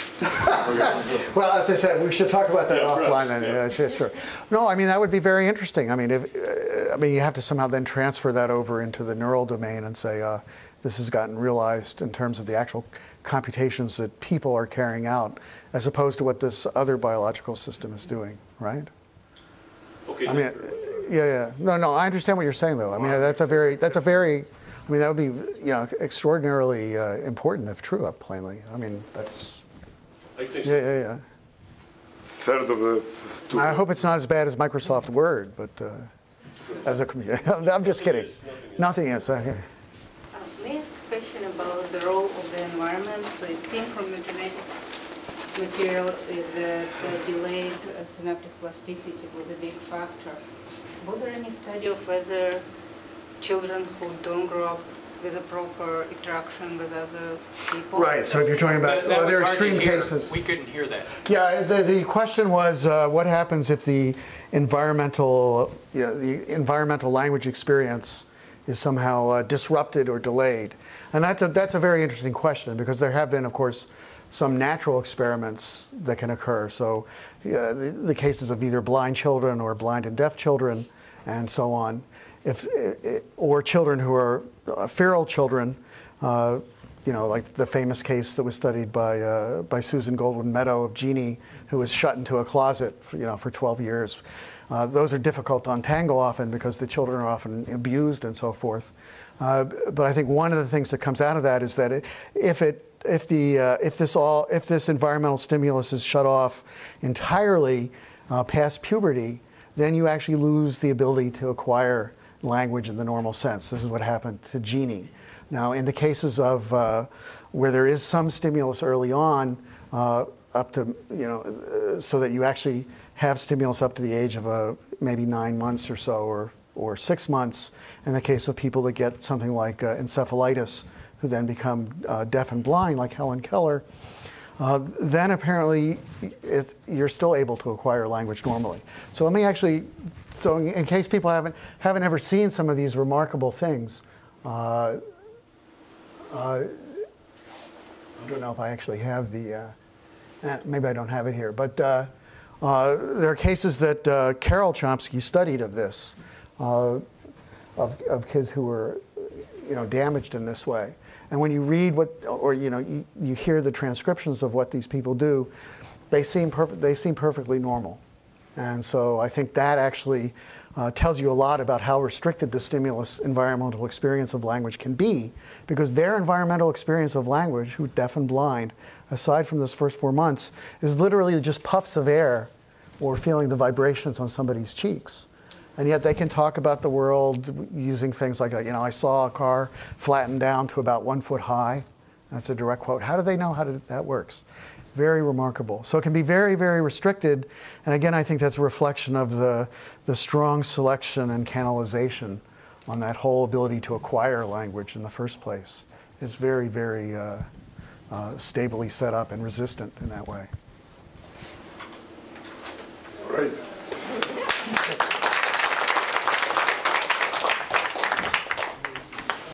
[SPEAKER 1] Well, as I said, we should talk about that
[SPEAKER 10] Yeah,
[SPEAKER 1] offline.
[SPEAKER 10] perhaps,
[SPEAKER 1] Then,
[SPEAKER 10] yeah.
[SPEAKER 1] yeah, sure, sure. No, I mean that would be very interesting. I mean, if, uh, I mean, you have to somehow then transfer that over into the neural domain and say uh, this has gotten realized in terms of the actual computations that people are carrying out, as opposed to what this other biological system is doing, right?
[SPEAKER 10] Okay.
[SPEAKER 1] I mean, yeah, yeah. No, no. I understand what you're saying, though. I mean, that's a very, that's a very. I mean, that would be, you know, extraordinarily uh, important if true. Up plainly. I mean, that's.
[SPEAKER 10] I think
[SPEAKER 1] Yeah, yeah, yeah.
[SPEAKER 7] Third of the two.
[SPEAKER 1] I hope it's not as bad as Microsoft Word, but uh, as a computer. I'm just kidding. Nothing is. Okay.
[SPEAKER 11] Uh, may I ask a question about the role of the environment? So it seems from the genetic material is that the delayed uh, synaptic plasticity was a big factor. Was there any study of whether children who don't grow up with a proper interaction with other people?
[SPEAKER 1] Right. So if you're talking about,
[SPEAKER 2] That- that
[SPEAKER 1] well, there are
[SPEAKER 2] was hard to
[SPEAKER 1] extreme
[SPEAKER 2] hear.
[SPEAKER 1] cases.
[SPEAKER 2] We couldn't hear that.
[SPEAKER 1] Yeah, the, the question was uh, what happens if the environmental, yeah, the environmental language experience is somehow uh, disrupted or delayed? And that's a, that's a very interesting question, because there have been, of course, some natural experiments that can occur. So uh, the, the cases of either blind children or blind and deaf children and so on, if, or children who are uh, feral children, uh, you know, like the famous case that was studied by uh, by Susan Goldwyn Meadow of Jeannie, who was shut into a closet, for, you know, for twelve years. Uh, those are difficult to untangle often because the children are often abused and so forth. Uh, but I think one of the things that comes out of that is that it, if it if the uh, if this all if this environmental stimulus is shut off entirely uh, past puberty, then you actually lose the ability to acquire language in the normal sense. This is what happened to Jeannie. Now, in the cases of uh, where there is some stimulus early on, uh, up to, you know, uh, so that you actually have stimulus up to the age of uh, maybe nine months or so, or, or six months, in the case of people that get something like uh, encephalitis, who then become uh, deaf and blind, like Helen Keller, uh, then apparently it, you're still able to acquire language normally. So let me actually, so in, in case people haven't, haven't ever seen some of these remarkable things, uh, uh, I don't know if I actually have the, uh, eh, maybe I don't have it here, but uh, uh, there are cases that uh, Carol Chomsky studied of this, uh, of, of kids who were, you know, damaged in this way. And when you read what, or you know, you, you hear the transcriptions of what these people do, they seem perfect. They seem perfectly normal. And so I think that actually uh, tells you a lot about how restricted the stimulus environmental experience of language can be, because their environmental experience of language, who deaf and blind, aside from this first four months, is literally just puffs of air or feeling the vibrations on somebody's cheeks. And yet they can talk about the world using things like, you know, I saw a car flatten down to about one foot high. That's a direct quote. How do they know how to, that works? Very remarkable. So it can be very, very restricted. And again, I think that's a reflection of the, the strong selection and canalization on that whole ability to acquire language in the first place. It's very, very uh, uh, stably set up and resistant in that way.
[SPEAKER 7] All right.